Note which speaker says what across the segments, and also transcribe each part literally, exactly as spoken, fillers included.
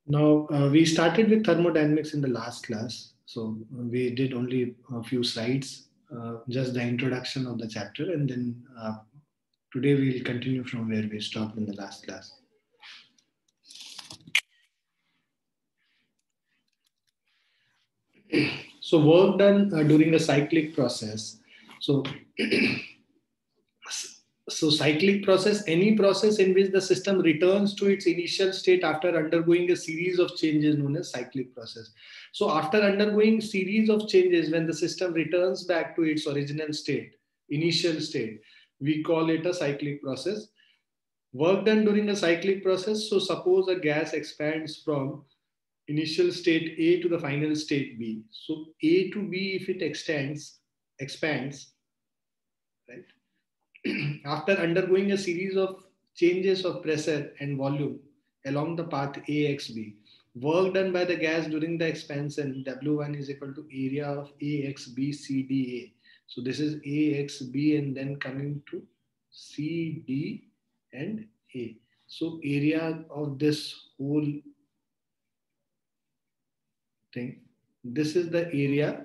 Speaker 1: Now, uh, we started with thermodynamics in the last class. So uh, we did only a few slides, uh, just the introduction of the chapter. And then uh, today we'll continue from where we stopped in the last class. So work done uh, during the cyclic process. So So cyclic process, any process in which the system returns to its initial state after undergoing a series of changes known as cyclic process. So after undergoing series of changes, when the system returns back to its original state, initial state, we call it a cyclic process. Work done during a cyclic process. So suppose a gas expands from initial state A to the final state B. So A to B, if it extends, expands, right? After undergoing a series of changes of pressure and volume along the path A X B, work done by the gas during the expansion W one is equal to area of A X B C D A. So this is A X B and then coming to C D and A. So area of this whole thing, this is the area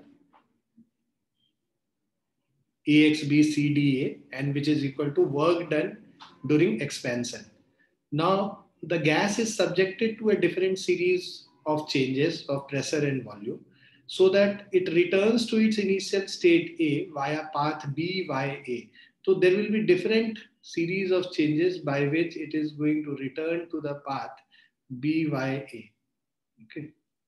Speaker 1: A X B C D A, and which is equal to work done during expansion. Now, the gas is subjected to a different series of changes of pressure and volume so that it returns to its initial state A via path B Y A. So there will be different series of changes by which it is going to return to the path B Y A. Okay.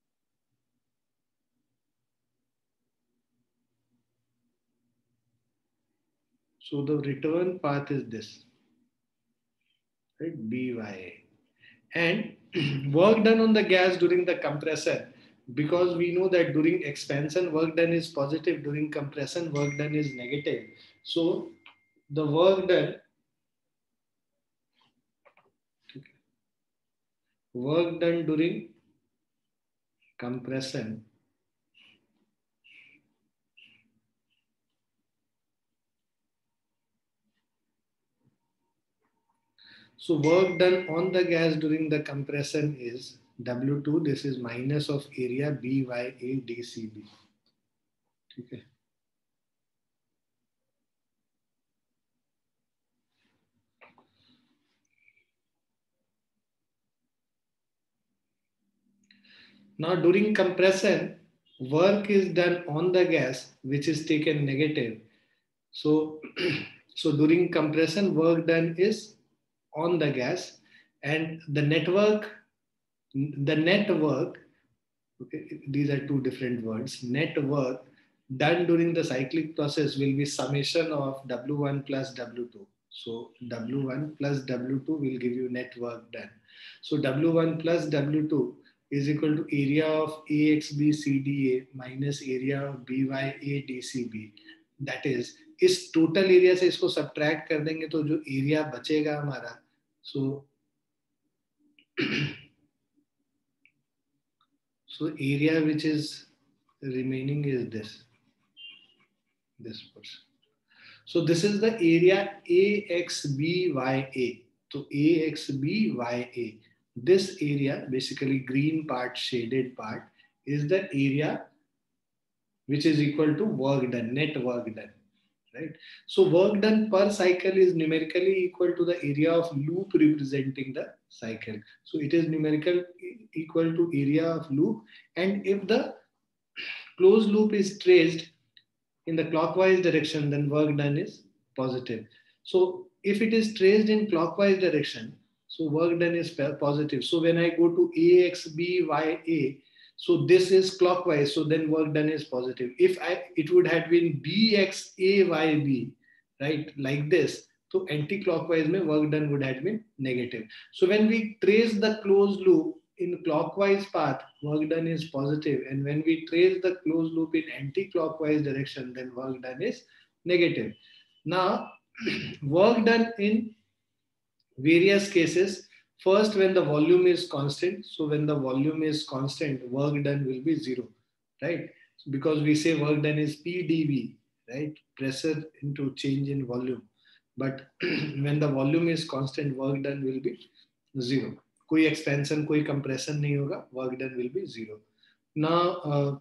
Speaker 1: So the return path is this, right? B Y A. And work done on the gas during the compressor, because we know that during expansion work done is positive, during compression work done is negative. So the work done work done during compression so work done on the gas during the compression is W two. This is minus of area B Y A D C B. Okay. Now during compression, work is done on the gas, which is taken negative. So, so during compression, work done is on the gas, and the network, the network, okay, these are two different words. Network done during the cyclic process will be summation of W one plus W two. So W one plus W two will give you net work done. So W one plus W two is equal to area of A X B C D A minus area of B Y A D C B. That is, इस total area से इसको subtract कर देंगे तो जो area बचेगा हमारा, so so area which is remaining is this, this portion. So this is the area A X B Y A. So A X B Y A. This area, basically green part, shaded part, is the area which is equal to work done, net work done, right? So work done per cycle is numerically equal to the area of loop representing the cycle. So it is numerical equal to area of loop, and if the closed loop is traced in the clockwise direction, then work done is positive. So if it is traced in clockwise direction, so work done is positive. So when I go to A X B Y A, so this is clockwise, so then work done is positive. If I, it would have been B X A Y B, right, like this, so anti-clockwise mein work done would have been negative. So when we trace the closed loop in clockwise path, work done is positive, and when we trace the closed loop in anti-clockwise direction, then work done is negative. Now, work done in various cases. First, when the volume is constant. So when the volume is constant, work done will be zero, right? So because we say work done is P D V, right? Pressure into change in volume. But when the volume is constant, work done will be zero. कोई expansion कोई compression नहीं होगा, work done will be zero. Now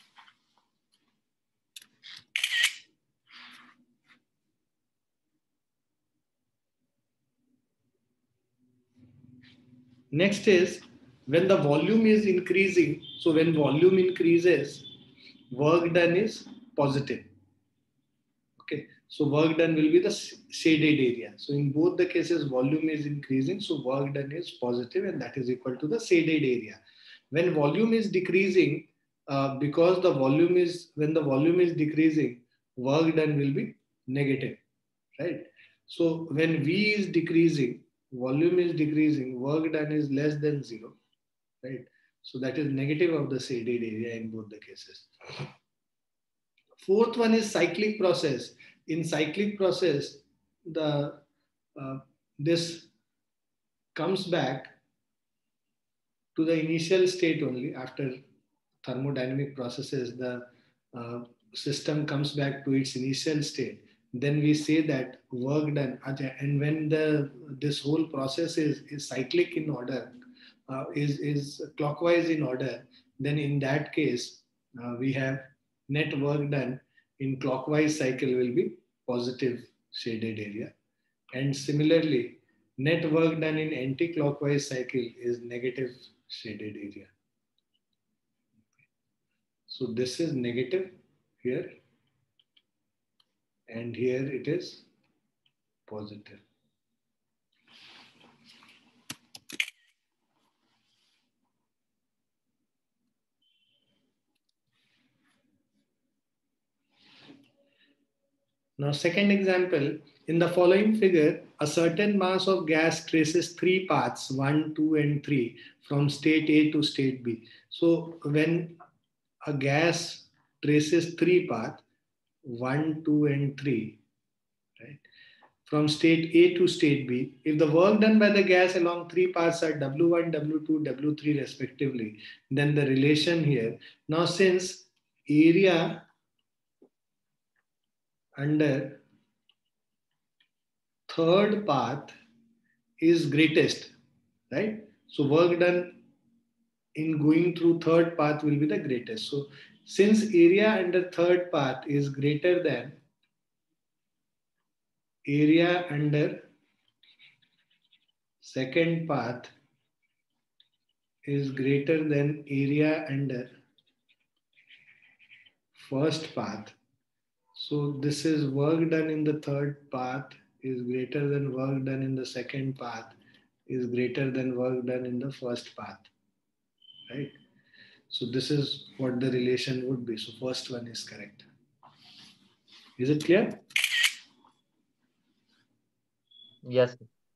Speaker 1: next is when the volume is increasing. So when volume increases, work done is positive. Okay, so work done will be the shaded area. So in both the cases, volume is increasing, so work done is positive, and that is equal to the shaded area. When volume is decreasing, uh, because the volume is when the volume is decreasing, work done will be negative, right? So when V is decreasing, volume is decreasing, work done is less than zero, right? So that is negative of the shaded area in both the cases. Fourth one is cyclic process. In cyclic process, the uh, this comes back to the initial state only. After thermodynamic processes, the uh, system comes back to its initial state. Then we say that work done. And when the this whole process is, is cyclic in order, uh, is, is clockwise in order, then in that case, uh, we have net work done in clockwise cycle will be positive shaded area. And similarly, net work done in anti-clockwise cycle is negative shaded area. So this is negative here, and here it is positive. Now, second example, in the following figure, a certain mass of gas traces three paths, one, two, and three, from state A to state B. So when a gas traces three paths, one, two, and three, right, from state A to state B, if the work done by the gas along three paths are W one, W two, W three respectively, then the relation here. Now, since area under third path is greatest, right? So work done in going through third path will be the greatest. So since area under third path is greater than area under second path is greater than area under first path. So this is work done in the third path is greater than work done in the second path is greater than work done in the first path, right? So this is what the relation would be. So first one is correct. Is it clear?
Speaker 2: Yes.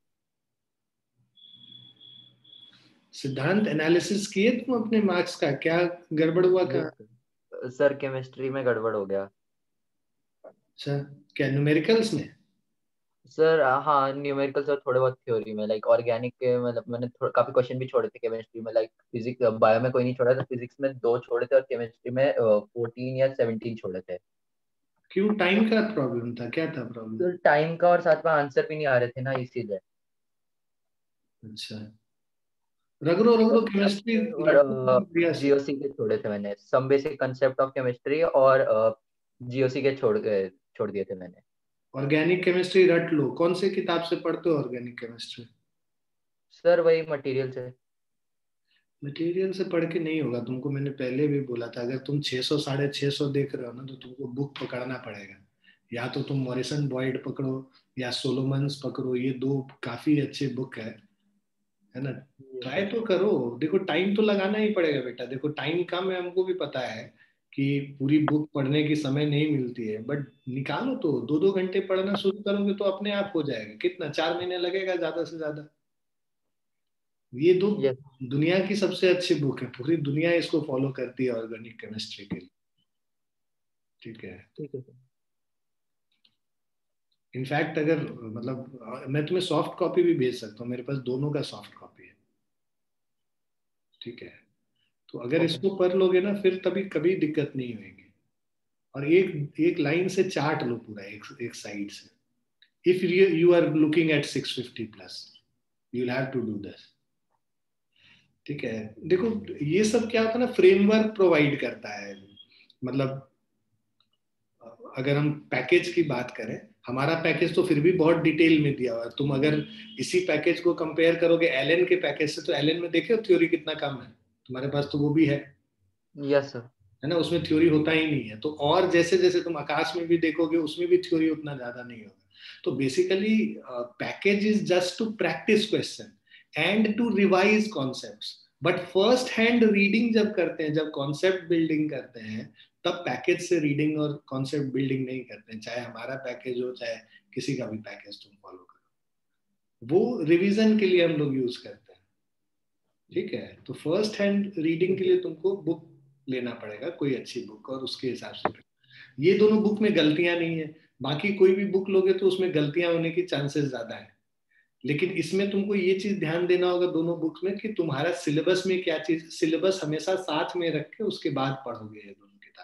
Speaker 1: Siddhant analysis किए तुम अपने marks का? क्या गड़बड़ हुआ?
Speaker 2: कहाँ sir? Chemistry में गड़बड़ हो गया.
Speaker 1: अच्छा, क्या न्यूमेरिकल्स में?
Speaker 2: सर हाँ, न्यूमेरिकल्स और थोड़े बहुत थ्योरी में. लाइक ऑर्गेनिक के मतलब मैंने काफी क्वेश्चन भी छोड़े थे केमिस्ट्री में. लाइक फिजिक्स बायो में कोई नहीं छोड़ा था, फिजिक्स में दो छोड़े थे और केमिस्ट्री में फोर्टीन या सेवनटीन छोड़े थे.
Speaker 1: क्यों? टाइम का प्रॉब्लम था? क्या था प्रॉब्लम?
Speaker 2: तो टाइम का और साथ में आंसर भी नहीं आ रहे थे ना, इसीलिए.
Speaker 1: अच्छा, रगड़ो रगड़ो केमिस्ट्री.
Speaker 2: जीओसी के छोड़े थे मैंने. Some basic concept of chemistry और जीओसी के छोड़ छोड़ दिए थे मैंने.
Speaker 1: ऑर्गेनिक केमिस्ट्री रट लो. कौन से किताब से पढ़ते हो ऑर्गेनिक केमिस्ट्री?
Speaker 2: सर वही मटेरियल से.
Speaker 1: मटेरियल से पढ़ के नहीं होगा. तुमको मैंने पहले भी बोला था, अगर तुम छह सौ साढ़े छह सौ देख रहे हो ना, तो तुमको बुक पकड़ना पड़ेगा. या तो तुम मॉरिसन बॉयड पकड़ो या सोलोमन्स पकड़ो. ये दो काफी अच्छे बुक है है ना. ट्राई तो करो. देखो टाइम तो लगाना ही पड़ेगा बेटा. देखो टाइम कम है, हमको भी पता है कि पूरी बुक पढ़ने की समय नहीं मिलती है, बट निकालो तो. दो दो घंटे पढ़ना शुरू करोगे तो अपने आप हो जाएगा. कितना? चार महीने लगेगा ज्यादा से ज्यादा. ये दो
Speaker 2: yes.
Speaker 1: दुनिया की सबसे अच्छी बुक है. पूरी दुनिया इसको फॉलो करती है ऑर्गेनिक केमिस्ट्री के लिए. ठीक है.
Speaker 2: ठीक है.
Speaker 1: इनफैक्ट अगर मतलब मैं तुम्हें सॉफ्ट कॉपी भी भेज सकता हूँ. मेरे पास दोनों का सॉफ्ट कॉपी है. ठीक है. तो अगर okay. इसको पढ़ लोगे ना, फिर तभी कभी दिक्कत नहीं होगी. और एक एक लाइन से चार्ट लो पूरा, एक एक साइड से. If you you are looking at six fifty plus, you will have to do this. ठीक है, देखो ये सब क्या होता है ना, फ्रेमवर्क प्रोवाइड करता है। मतलब अगर हम पैकेज की बात करें, हमारा पैकेज तो फिर भी बहुत डिटेल में दिया हुआ है। तुम अगर इसी पैकेज को कंपेयर करोगे एलन के पैकेज से, तो एलन में देखे थ्योरी कितना कम है, तुम्हारे पास तो वो भी है,
Speaker 2: यस सर।
Speaker 1: है ना, उसमें थ्योरी होता ही नहीं है। तो और जैसे जैसे तुम आकाश में भी देखोगे, उसमें भी थ्योरी उतना ज्यादा नहीं होगा। तो basically package is just to practice question and to revise concepts. But first hand reading जब करते हैं, जब कॉन्सेप्ट बिल्डिंग करते हैं, तब पैकेज से रीडिंग और कॉन्सेप्ट बिल्डिंग नहीं करते हैं, चाहे हमारा पैकेज हो चाहे किसी का भी पैकेज तुम फॉलो करो, वो रिवीजन के लिए हम लोग यूज करते हैं। ठीक है, तो फर्स्ट हैंड रीडिंग के लिए तुमको बुक लेना पड़ेगा, कोई अच्छी बुक, और उसके हिसाब से। ये दोनों बुक में गलतियां नहीं है, बाकी कोई भी बुक लोगे तो उसमें गलतियां होने की चांसेस ज्यादा है। लेकिन इसमें तुमको ये चीज ध्यान देना होगा दोनों बुक्स में, कि तुम्हारा सिलेबस में क्या चीज, सिलेबस हमेशा साथ में रख के उसके बाद पढ़ोगे ये दोनों किताब।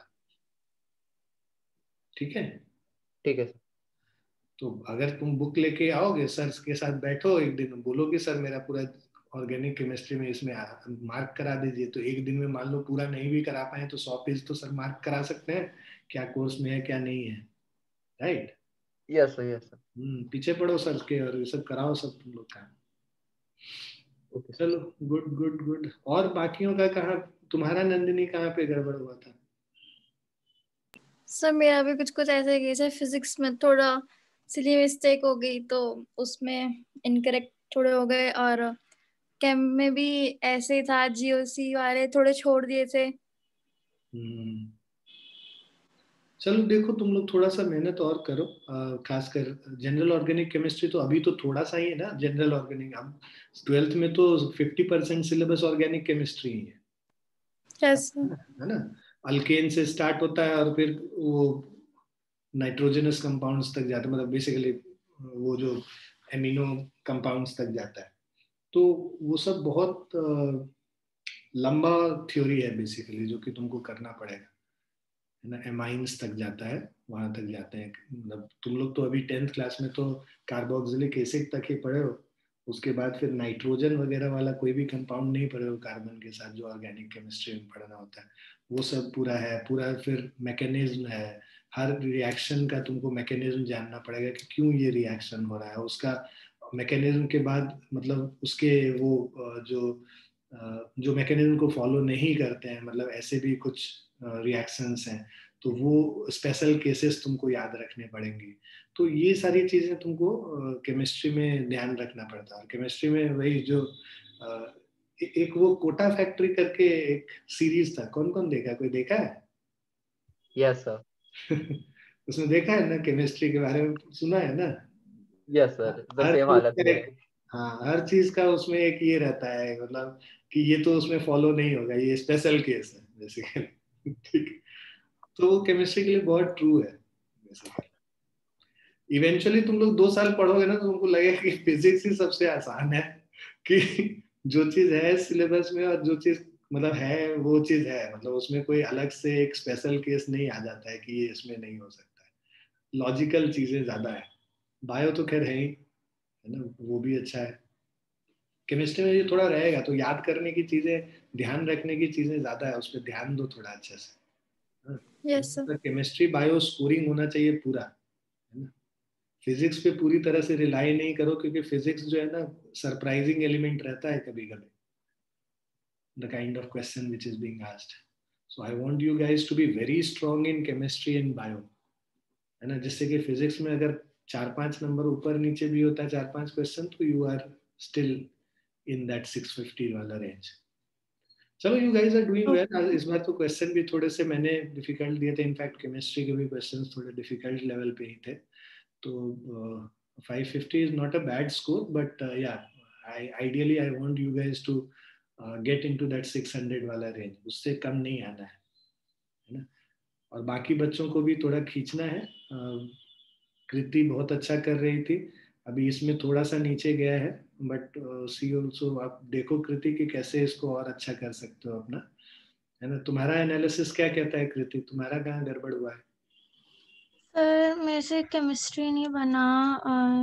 Speaker 1: ठीक है,
Speaker 2: ठीक है सर।
Speaker 1: तो अगर तुम बुक लेके आओगे, सर के साथ बैठो एक दिन, बोलोगे सर मेरा पूरा ऑर्गेनिक केमिस्ट्री में इसमें मार्क करा दीजिए, तो एक दिन में मान लो पूरा नहीं भी करा पाए तो सौ पेज तो सर मार्क करा सकते हैं, क्या कोर्स में है क्या नहीं है, right.
Speaker 2: Yes sir, yes sir.
Speaker 1: Hmm पीछे पड़ो सर के और ये सब कराओ सब तुम लोग का।
Speaker 2: Okay sir.
Speaker 1: चलो, गुड गुड गुड। और बाकियों का कहाँ, तुम्हारा नंदिनी कहाँ पे गड़बड़ हुआ था?
Speaker 3: सर मेरा भी कुछ कुछ ऐसे केस है, फिजिक्स में थोड़ा सिली मिस्टेक हो गई तो उसमें इनकरेक्ट थोड़े हो गए, और केम में भी ऐसे ही था, जीओसी वाले थोड़े छोड़ दिए थे।
Speaker 1: हम्म चलो देखो, तुम लोग थोड़ा सा मेहनत और करो, अ, खासकर जनरल ऑर्गेनिक केमिस्ट्री तो अभी तो थोड़ा सा ही है ना, जनरल ऑर्गेनिक। अब ट्वेल्थ में तो fifty percent syllabus organic chemistry ही है,
Speaker 3: यस सर।
Speaker 1: है ना। अल्केन से स्टार्ट होता है और फिर वो नाइट्रोजनस कंपाउंड्स तक जाता है, मतलब बेसिकली वो जो एमिनो कंपाउंड्स तक जाता है। तो वो सब बहुत अ, लंबा थ्योरी है बेसिकली, जो कि तुमको करना पड़ेगा, है ना। एमाइंस तक जाता है, वहां तक जाते हैं। मतलब तुम लोग तो अभी टेंथ क्लास में तो कार्बोक्सिलिक एसिड तक ही पढ़े हो, उसके बाद फिर नाइट्रोजन वगैरह वाला कोई भी कंपाउंड नहीं पढ़े हो कार्बन के साथ, जो ऑर्गेनिक केमिस्ट्री में पढ़ना होता है। वो सब पूरा है, पूरा फिर मैकेनिज्म है, हर रिएक्शन का तुमको मैकेनिज्म जानना पड़ेगा कि क्यों ये रिएक्शन हो रहा है, उसका मैकेनिज्म के बाद मतलब उसके वो अ, जो अ, जो मैकेनिज्म को फॉलो नहीं करते हैं, मतलब ऐसे भी कुछ रिएक्शंस हैं, तो वो स्पेशल केसेस तुमको याद रखने पड़ेंगे। तो ये सारी चीजें तुमको केमिस्ट्री में ध्यान रखना पड़ता है। केमिस्ट्री में वही जो अ, ए- एक वो कोटा फैक्ट्री करके एक सीरीज था, कौन कौन देखा है? कोई देखा है?
Speaker 2: Yes sir.
Speaker 1: उसमें देखा है ना, केमिस्ट्री के बारे में सुना है ना।
Speaker 2: यस सर, द
Speaker 1: हर
Speaker 2: सेम
Speaker 1: चीज
Speaker 2: हालत
Speaker 1: का
Speaker 2: में
Speaker 1: एक,
Speaker 2: है।
Speaker 1: हाँ हर चीज का उसमें एक ये रहता है, मतलब कि ये तो उसमें फॉलो नहीं होगा, ये स्पेशल केस है बेसिकली। ठीक है? तो वो केमिस्ट्री के लिए बहुत ट्रू है बेसिकली। इवेंचुअली तुम लोग दो साल पढ़ोगे ना, तो तुमको लगेगा कि फिजिक्स ही सबसे आसान है, कि जो चीज है सिलेबस में और जो चीज मतलब है वो चीज है, मतलब उसमें कोई अलग से एक स्पेशल केस नहीं आ जाता है कि ये इसमें नहीं हो सकता है। लॉजिकल चीजें ज्यादा है। बायो तो खैर है ही, है ना, वो भी अच्छा है। केमिस्ट्री में ये थोड़ा रहेगा, तो याद करने की चीजें, ध्यान रखने की चीजें ज्यादा है, उस पर ध्यान दो थोड़ा अच्छे से।
Speaker 3: Yes sir.
Speaker 1: Chemistry bio scoring होना चाहिए पूरा, है ना। फिजिक्स पे पूरी तरह से रिलाई नहीं करो, क्योंकि फिजिक्स जो है ना, सरप्राइजिंग एलिमेंट रहता है कभी कभी, the kind of question which is being asked. So I want you guys to be very strong in chemistry and bio, है ना, जिससे कि फिजिक्स में अगर चार पांच नंबर ऊपर नीचे भी होता है, चार पांच क्वेश्चन, तो you are still in that six fifty वाला रेंज। चलो, you guys are doing well. इस बार तो क्वेश्चन भी थोड़े से मैंने डिफिकल्ट दिए थे, इनफैक्ट केमिस्ट्री के भी क्वेश्चंस थोड़े डिफिकल्ट लेवल पे ही थे। तो five fifty is not a bad score, but yeah I ideally I want you guys to get into that six hundred वाला रेंज, उससे कम नहीं आना है, है ना। और बाकी बच्चों को भी थोड़ा खींचना है। uh, कृति बहुत अच्छा कर रही थी, अभी इसमें थोड़ा सा नीचे गया है, बट सी ऑल्सो, आप देखो कृति कि कैसे इसको और अच्छा कर सकते हो अपना, है ना। तुम्हारा एनालिसिस क्या कहता है कृति, तुम्हारा कहाँ गड़बड़ हुआ है?
Speaker 4: सर मेरे से केमिस्ट्री नहीं बना,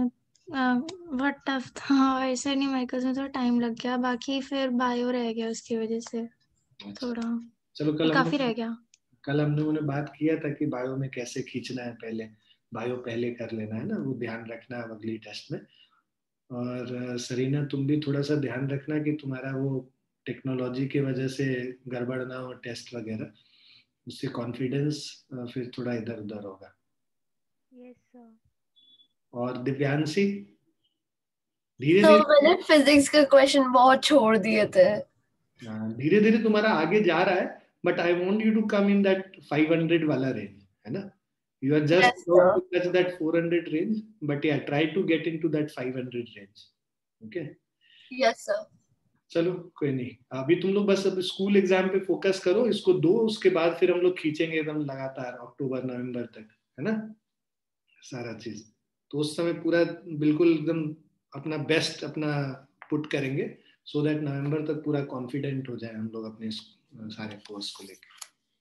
Speaker 3: बहुत टफ था, ऐसे न्यूमेरिकल्स में थोड़ा टाइम लग गया, बाकी फिर बायो रह गया उसकी वजह से थोड़ा,
Speaker 1: चलो कल
Speaker 3: काफी
Speaker 1: हमने
Speaker 3: रह गया।
Speaker 1: कल हमने उन्हें बात किया था कि बायो में कैसे खींचना है, पहले बायो पहले कर लेना है ना, वो ध्यान रखना है अगली टेस्ट में। और अ, सरीना तुम भी थोड़ा सा ध्यान रखना कि तुम्हारा वो टेक्नोलॉजी की वजह से गड़बड़ ना हो टेस्ट वगैरह, उससे कॉन्फिडेंस फिर थोड़ा इधर उधर होगा।
Speaker 3: Yes sir.
Speaker 1: और दिव्यांशी धीरे
Speaker 4: तो
Speaker 1: धीरे,
Speaker 4: मैंने फिजिक्स के क्वेश्चन बहुत छोड़ दिए थे।
Speaker 1: धीरे धीरे तुम्हारा आगे जा रहा है, but I want you to come in that five hundred वाला रेंज, है ना। You are just
Speaker 4: yes
Speaker 1: to
Speaker 4: sir.
Speaker 1: Touch that four hundred range, but yeah try to get into that five hundred range. Okay
Speaker 4: yes sir.
Speaker 1: चलो कोई नहीं, अभी तुम लोग बस अब स्कूल एग्जाम पे फोकस करो, इसको दो, उसके बाद फिर हम लोग खींचेंगे एकदम लगातार अक्टूबर नवंबर तक, है ना, सारा चीज। तो उस समय पूरा बिल्कुल एकदम अपना बेस्ट अपना पुट करेंगे, सो दैट नवंबर तक पूरा कॉन्फिडेंट हो जाए हम लोग अपने सारे कोर्स को लेकर।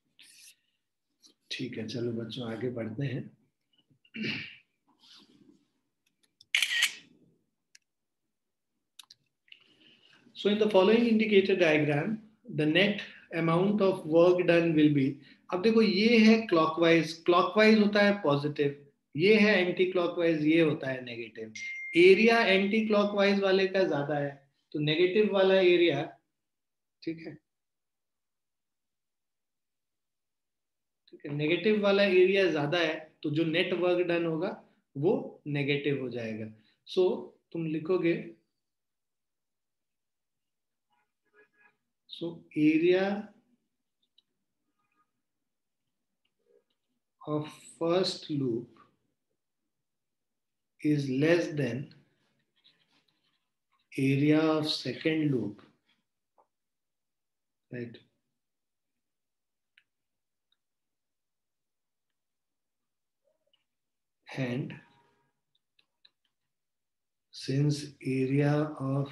Speaker 1: ठीक है चलो बच्चों आगे बढ़ते हैं। So in the following indicator diagram, the net amount of work done will be, अब देखो ये है क्लॉकवाइज, क्लॉकवाइज होता है पॉजिटिव, ये है एंटी क्लॉकवाइज, ये होता है नेगेटिव। एरिया एंटी क्लॉकवाइज वाले का ज्यादा है, तो नेगेटिव वाला एरिया, ठीक है, ठीक है, नेगेटिव वाला एरिया ज्यादा है, तो जो नेट वर्क डन होगा वो नेगेटिव हो जाएगा। सो so, तुम लिखोगे, so area of first loop is less than area of second loop, right? And since area of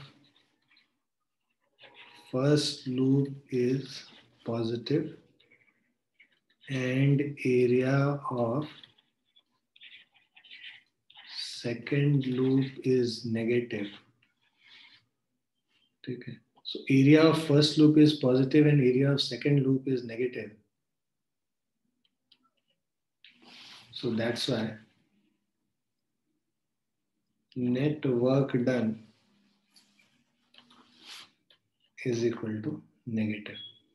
Speaker 1: first loop is positive and area of second loop is negative, okay, so area of first loop is positive and area of second loop is negative, so that's why net work done is equal to negative.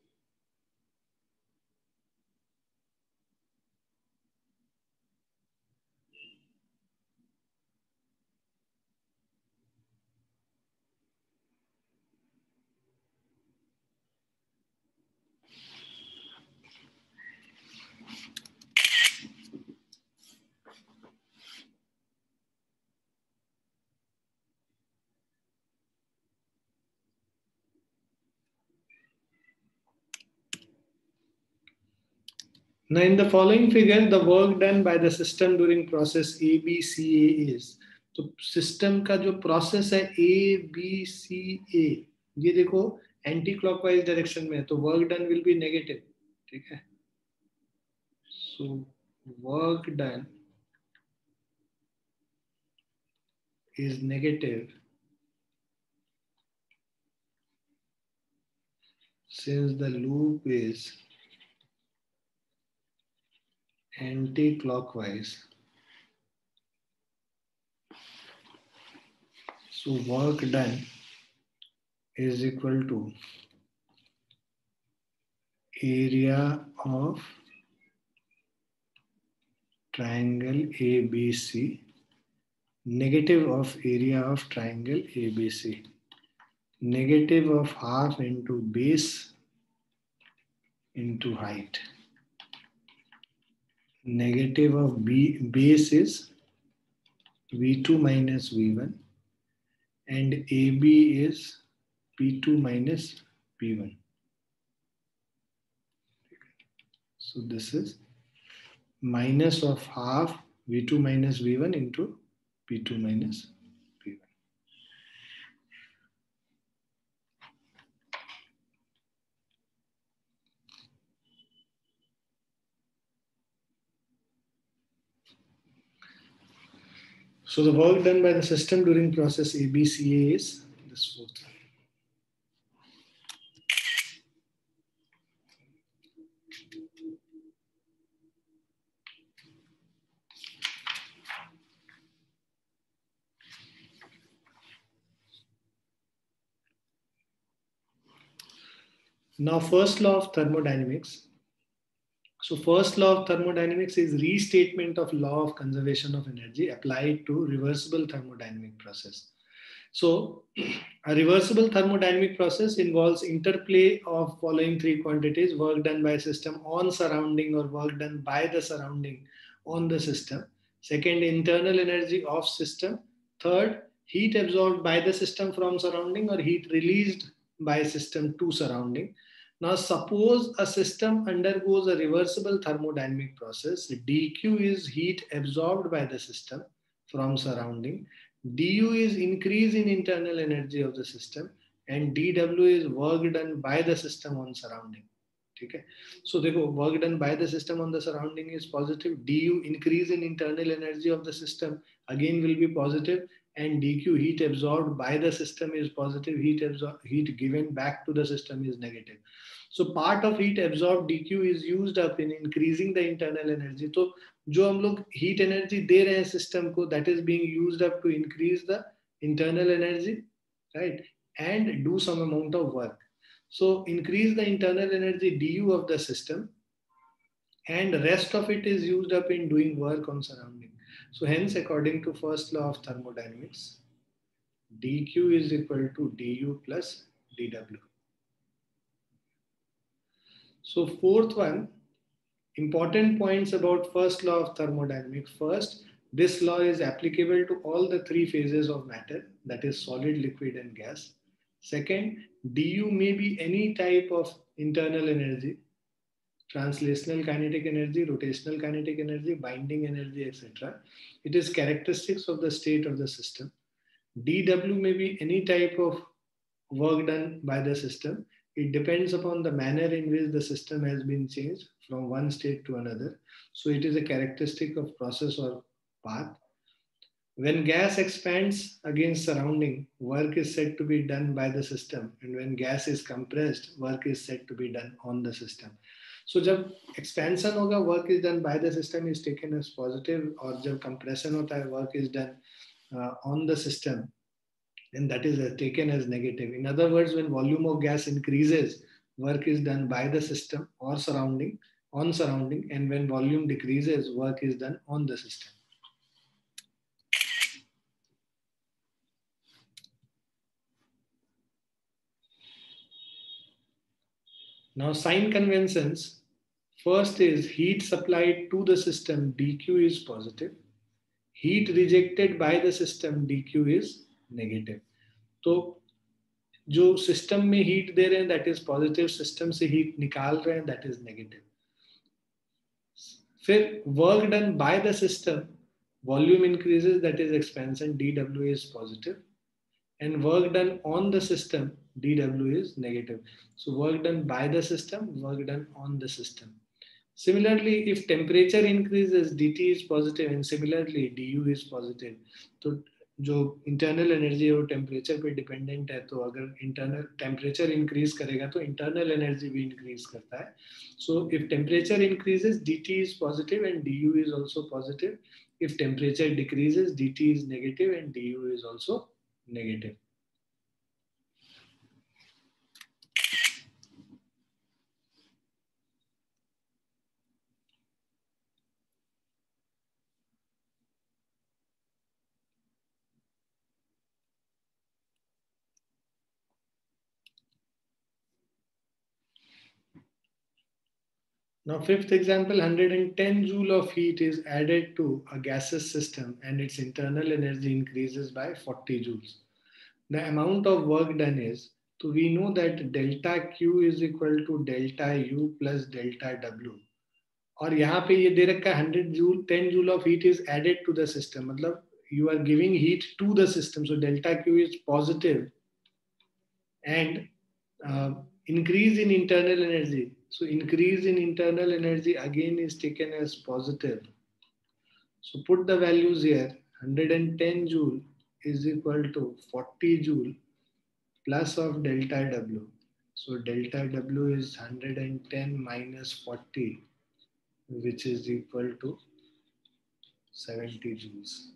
Speaker 1: Now, in the following figure, the work done by the system during process A B C A is, तो system का जो process है A B C A, ये देखो anti clockwise direction में है, तो work done will be negative, ठीक है। So work done is negative since the loop is anti-clockwise. So work done is equal to area of triangle A B C, negative of area of triangle A B C, negative of half into base into height. Negative of B base is V two minus V one and A B is P two minus P one. So this is minus of half V two minus V one into P two minus P one. So the work done by the system during process A B C A is this fourth one. Now, first law of thermodynamics. So first law of thermodynamics is restatement of law of conservation of energy applied to reversible thermodynamic process. So a reversible thermodynamic process involves interplay of following three quantities: work done by system on surrounding or work done by the surrounding on the system. Second, internal energy of system. Third, heat absorbed by the system from surrounding or heat released by system to surrounding. Now, suppose a system undergoes a reversible thermodynamic process. dQ is heat absorbed by the system from surrounding. Du is increase in internal energy of the system, and dW is work done by the system on surrounding. Okay. So देखो, work done by the system on the surrounding is positive. Du, increase in internal energy of the system, again will be positive, and dQ, heat absorbed by the system, is positive. Heat absorbed, heat given back to the system is negative. So part of heat absorbed dQ is used up in increasing the internal energy. तो जो हम लोग heat energy दे रहे हैं system को, that is being used up to increase the internal energy, right? And do some amount of work. So increase the internal energy du of the system, and rest of it is used up in doing work on surrounding. So hence, according to first law of thermodynamics, dQ is equal to du plus dW. So fourth one, important points about first law of thermodynamics. First, this law is applicable to all the three phases of matter, that is solid, liquid, and gas. Second, du may be any type of internal energy: translational kinetic energy, rotational kinetic energy, binding energy, et cetera. It is characteristics of the state of the system. dW may be any type of work done by the system. It depends upon the manner in which the system has been changed from one state to another. So it is a characteristic of process or path. When gas expands against surrounding, work is said to be done by the system. And when gas is compressed, work is said to be done on the system. So जब expansion होगा, work is done by the system is taken as positive, और जब compression होता है, work is done uh, on the system, and that is taken as negative. In other words, when volume of gas increases, work is done by the system or surrounding, on surrounding, and when volume decreases, work is done on the system. Now, sign conventions. First is heat supplied to the system, dQ is positive. Heat rejected by the system, dQ is negative. तो जो system में heat दे रहे हैं that is positive, system से heat निकाल रहे हैं दैट इज नेगेटिव. फिर work done by the system, volume increases that is expansion, dW is positive, and work done on the system, dW is negative. So work done by the system, work done on the system. Similarly, if temperature increases, dt is positive, and similarly du is positive. तो जो internal energy है वो temperature पे dependent है, तो अगर internal temperature increase करेगा तो इंटरनल एनर्जी भी इंक्रीज करता है. So if temperature increases, dt is positive and du is also positive. If temperature decreases, dt is negative and du is also negative. Now, fifth example, one hundred ten joule of heat is added to a gaseous system and its internal energy increases by forty joules. The amount of work done is, so we know that delta Q is equal to delta U plus delta W. और यहाँ पे ये दे रखा है one hundred joule, ten joule of heat is added to the system. मतलब you are giving heat to the system. So delta Q is positive and uh, increase in internal energy. So increase in internal energy again is taken as positive. So put the values here. one hundred ten joule is equal to forty joule plus of delta W. So delta W is one hundred ten minus forty, which is equal to seventy joules.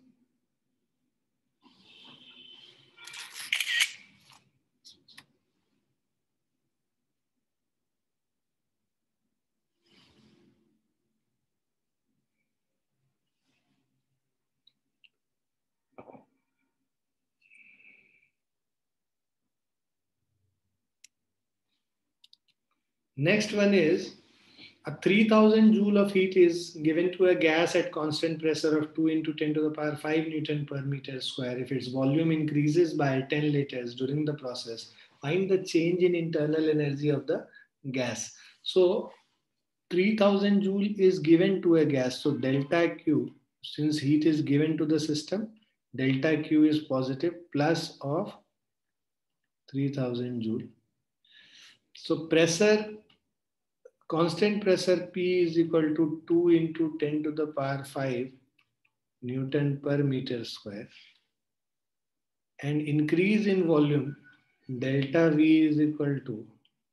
Speaker 1: Next one is a three thousand joule of heat is given to a gas at constant pressure of two into ten to the power five Newton per meter square. If its volume increases by ten liters during the process, find the change in internal energy of the gas. So three thousand joule is given to a gas. So delta Q, since heat is given to the system, delta Q is positive plus of three thousand joule. So pressure, constant pressure P is equal to two into ten to the power five Newton per meter square. And increase in volume, delta V is equal to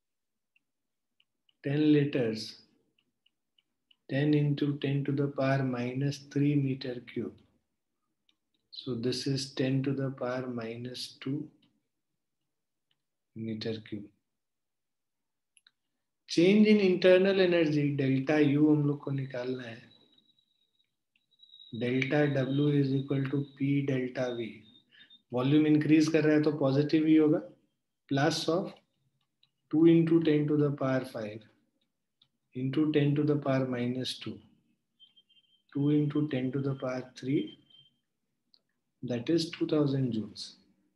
Speaker 1: ten liters, ten into ten to the power minus three meter cube. So this is ten to the power minus two meter cube. Change in internal energy, delta U हम लोग को निकालना है. Delta W is equal to P delta V. Volume increase कर रहा है तो positive ही होगा. Plus of two into ten to the power five into ten to the power minus two. two into ten to the power three. That is two thousand joules.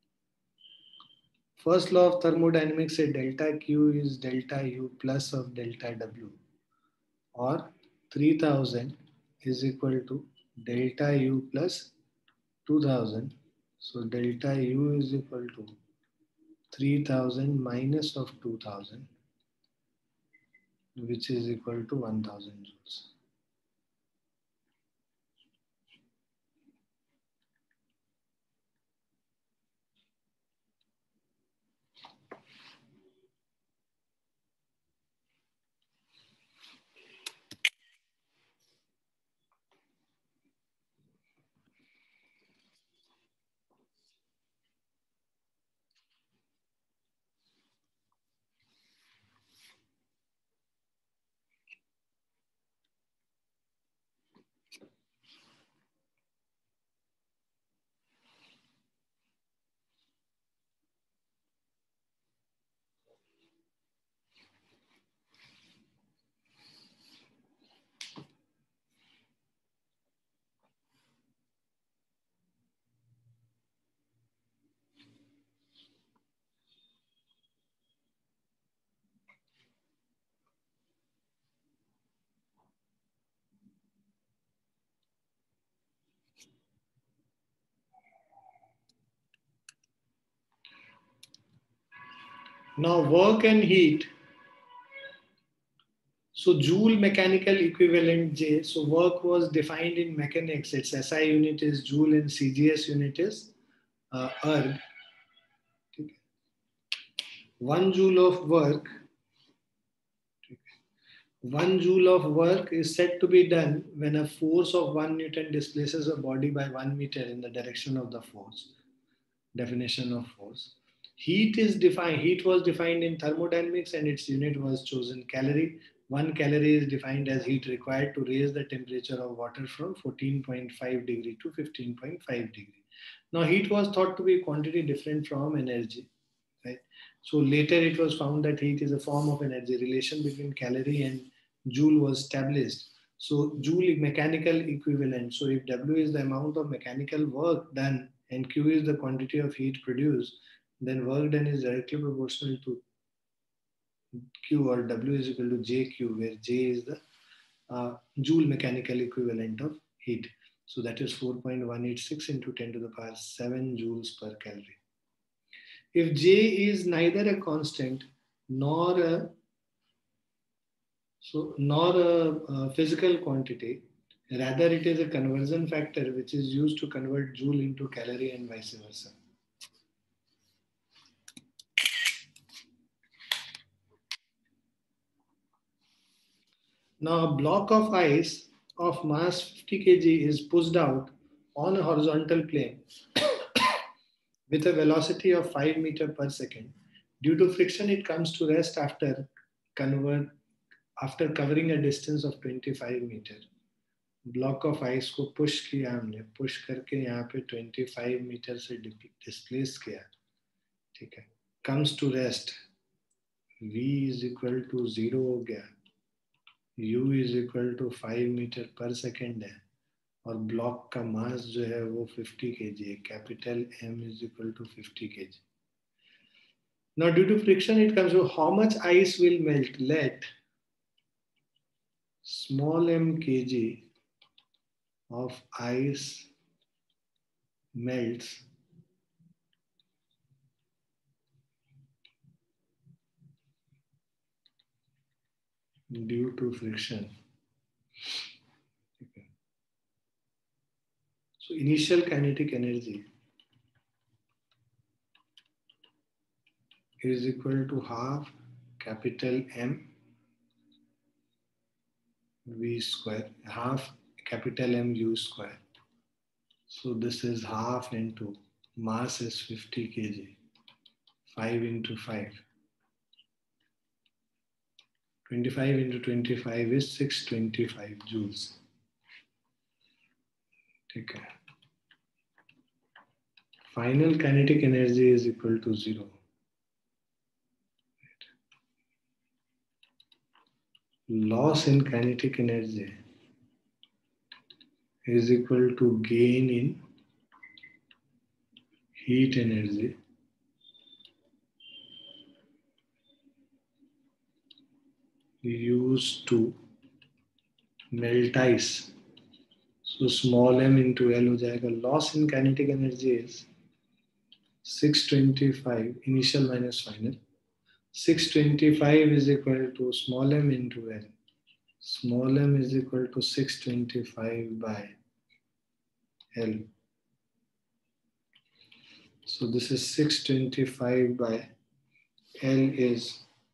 Speaker 1: First law of thermodynamics says delta Q is delta U plus of delta W, or three thousand is equal to delta U plus two thousand. So delta U is equal to three thousand minus of two thousand, which is equal to one thousand joules. Now work and heat. So joule mechanical equivalent J. So work was defined in mechanics. Its S I unit is joule and C G S unit is uh, erg. One joule of work. One joule of work is said to be done when a force of one Newton displaces a body by one meter in the direction of the force. Definition of force. Heat is defined. Heat was defined in thermodynamics and its unit was chosen calorie. One calorie is defined as heat required to raise the temperature of water from fourteen point five degree to fifteen point five degree. Now heat was thought to be quantity different from energy, right? So later it was found that heat is a form of energy. Relation between calorie and joule was established. So joule mechanical equivalent. So if W is the amount of mechanical work done and Q is the quantity of heat produced, then work done is directly proportional to Q, or W is equal to J Q, where J is the uh, joule mechanical equivalent of heat. So that is four point one eight six into ten to the power seven joules per calorie. If J is neither a constant nor a so nor a, a physical quantity, Rather, it is a conversion factor which is used to convert joule into calorie and vice versa. Now, a block of ice of mass fifty kilograms is pushed out on a horizontal plane with a velocity of five meters per second. Due to friction, it comes to rest after convert after covering a distance of twenty-five meters. Block of ice को push किया हमने, push करके यहाँ पे पच्चीस metre से displace किया, ठीक है, comes to rest, v is equal to zero हो गया, u is equal to five metre पर सेकेंड है, और ब्लॉक का मास जो है वो फिफ्टी केजी है, capital M is equal to fifty KG. Now due to friction it comes to how much ice will melt. Let small m kg of ice melts due to friction. Okay. So initial kinetic energy is equal to half capital M V square, half capital M U square. So this is half into mass is fifty kilograms, five into five. twenty-five into twenty-five is six hundred twenty-five joules. Okay. Final kinetic energy is equal to zero. Loss in kinetic energy is equal to gain in heat energy used to melt ice. So small m into L हो जाएगा. Loss in kinetic energy is six hundred twenty-five initial minus final. six hundred twenty-five is equal to small m into L. Small m is equal to six hundred twenty-five by L. So this is six hundred twenty-five by L is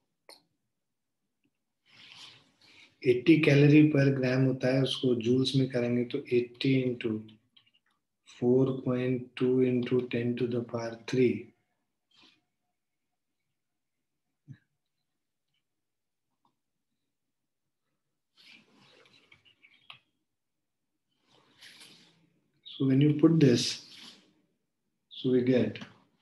Speaker 1: eighty calorie पर gram होता है, उसको joules में करेंगे तो eighty into four point two into ten to the power three. So when you put this, so we get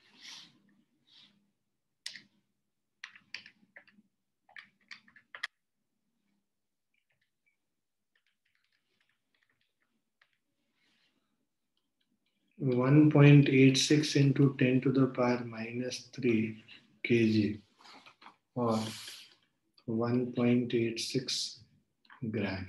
Speaker 1: one point eight six into ten to the power minus three kg or one point eight six gram.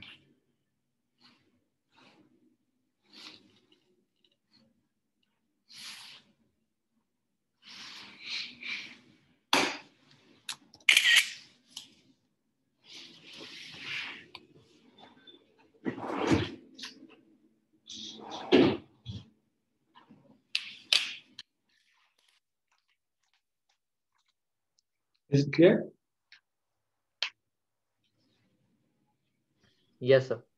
Speaker 1: Is it clear?
Speaker 2: Yes, sir.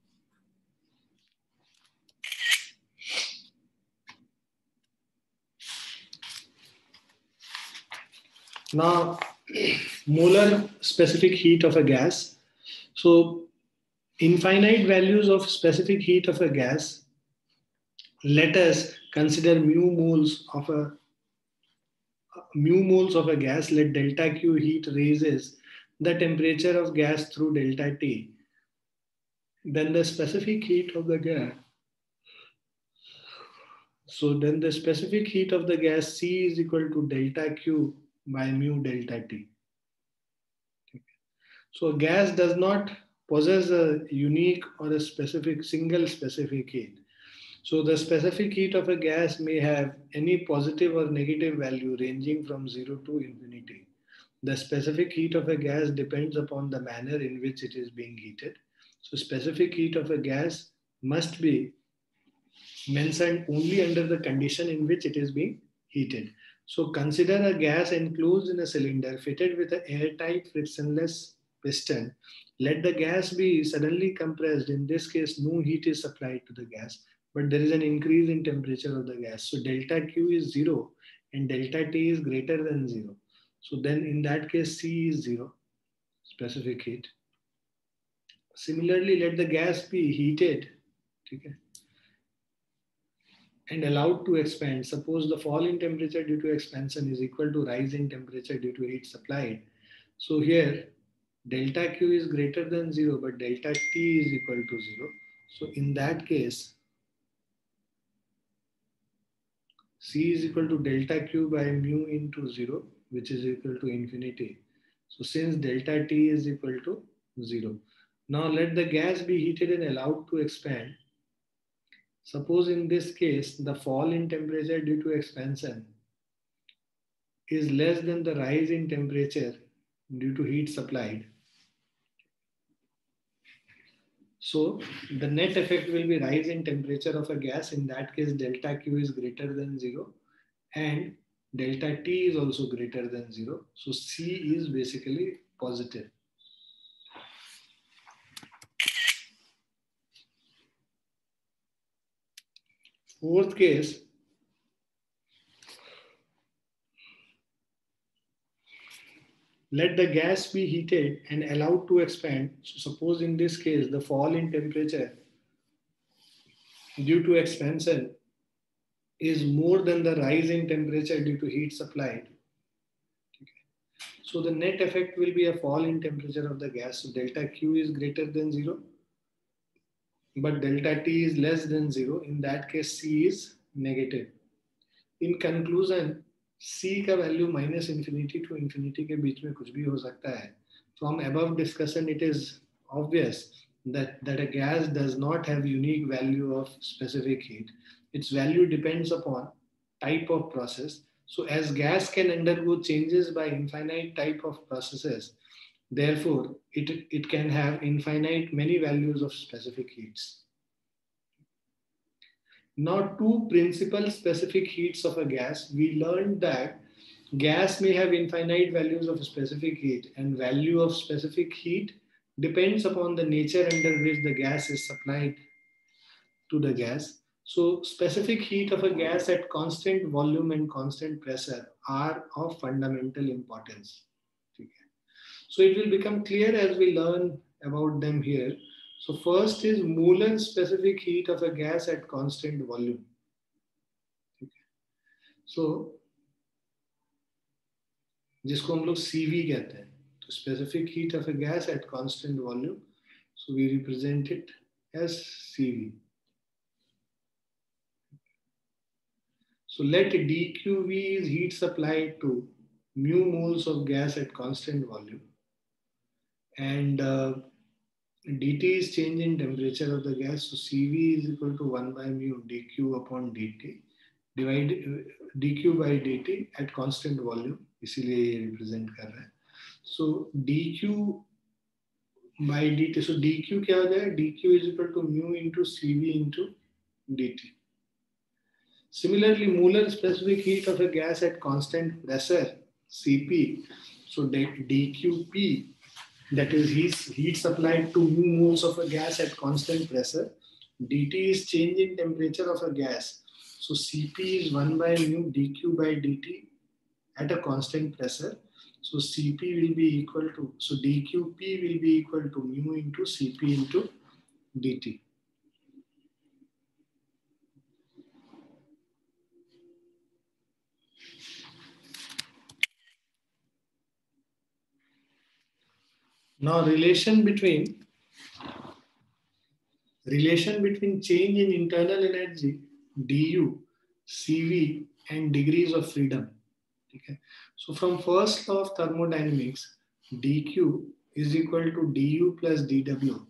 Speaker 1: Now, molar specific heat of a gas. So, infinite values of specific heat of a gas. Let us consider mu moles of a mu moles of a gas. Let delta Q heat raises the temperature of gas through delta T. Then the specific heat of the gas. So then the specific heat of the gas C is equal to delta Q by mu delta T. So a gas does not possess a unique or a specific single specific heat. So the specific heat of a gas may have any positive or negative value ranging from zero to infinity. The specific heat of a gas depends upon the manner in which it is being heated. So specific heat of a gas must be mentioned only under the condition in which it is being heated. So consider a gas enclosed in a cylinder fitted with an airtight frictionless piston. Let the gas be suddenly compressed. In this case, no heat is supplied to the gas, but there is an increase in temperature of the gas. So delta Q is zero and delta T is greater than zero. So then in that case, C is zero, specific heat. Similarly, let the gas be heated, okay, and allowed to expand. Suppose the fall in temperature due to expansion is equal to rise in temperature due to heat supplied. So here, delta Q is greater than zero, but delta T is equal to zero. So in that case, C is equal to delta Q by mu into zero, which is equal to infinity. So since delta T is equal to zero. Now let the gas be heated and allowed to expand. Suppose in this case, the fall in temperature due to expansion is less than the rise in temperature due to heat supplied. So the net effect will be rise in temperature of a gas. In that case, delta Q is greater than zero and delta T is also greater than zero. So C is basically positive. Fourth case, let the gas be heated and allowed to expand. So suppose in this case, the fall in temperature due to expansion is more than the rise in temperature due to heat supplied. Okay. So the net effect will be a fall in temperature of the gas. So delta Q is greater than zero, but delta T is less than zero. In that case, C is negative. In conclusion, C का value minus infinity to infinity के बीच में कुछ भी हो सकता है. From above discussion, it is obvious that, that a gas does not have unique value of specific heat. Its value depends upon type of process. So as gas can undergo changes by infinite type of processes, therefore it, it can have infinite many values of specific heats. Now, two principal specific heats of a gas. We learned that gas may have infinite values of specific heat, and value of specific heat depends upon the nature under which the gas is supplied to the gas. So specific heat of a gas at constant volume and constant pressure are of fundamental importance. So it will become clear as we learn about them here. So first is molar specific heat of a gas at constant volume. So जिसको हम लोग C V कहते हैं, तो specific heat of a gas at constant volume. So we represent it as C V. So let D Q V is heat supplied to mu moles of gas at constant volume, and uh, dt is change in temperature of the gas. So C V is equal to one by mu dq upon dt, divide uh, dq by dt at constant volume. इसीलिए ये represent कर रहा है. So dq by dt. So dq क्या हो जाएगा? dq is equal to mu into C V into dt. Similarly, molar specific heat of a gas at constant pressure, C P. So dqp, that is heat, heat supplied to mu moles of a gas at constant pressure. dt is change in temperature of a gas. So Cp is one by mu dq by dt at a constant pressure. So Cp will be equal to, so dqp will be equal to mu into Cp into dt. Now relation between relation between change in internal energy du, Cv and degrees of freedom. Okay. So from first law of thermodynamics, dq is equal to du plus dw.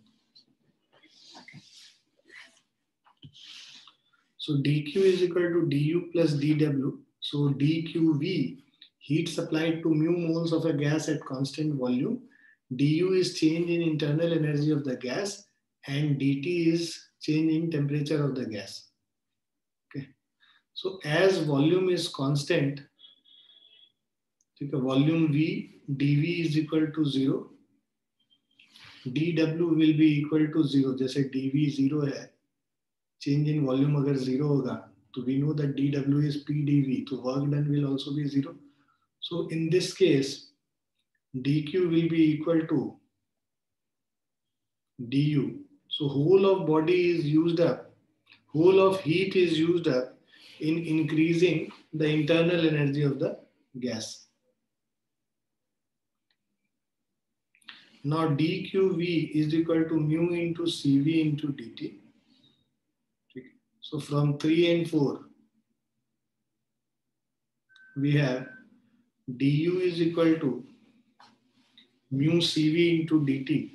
Speaker 1: So dq is equal to du plus dw. So dqv, heat supplied to mu moles of a gas at constant volume. Du is change in internal energy of the gas, and dt is change in temperature of the gas. Okay, so as volume is constant, volume V, dV is equal to zero, dW will be equal to zero. जैसे dV zero है, change in volume अगर zero होगा, तो we know that dW is P dV, so work done will also be zero. So in this case, dQ will be equal to du. So whole of body is used up, whole of heat is used up in increasing the internal energy of the gas. Now dQV is equal to mu into C V into dt. So from three and four, we have du is equal to mu C V into dt.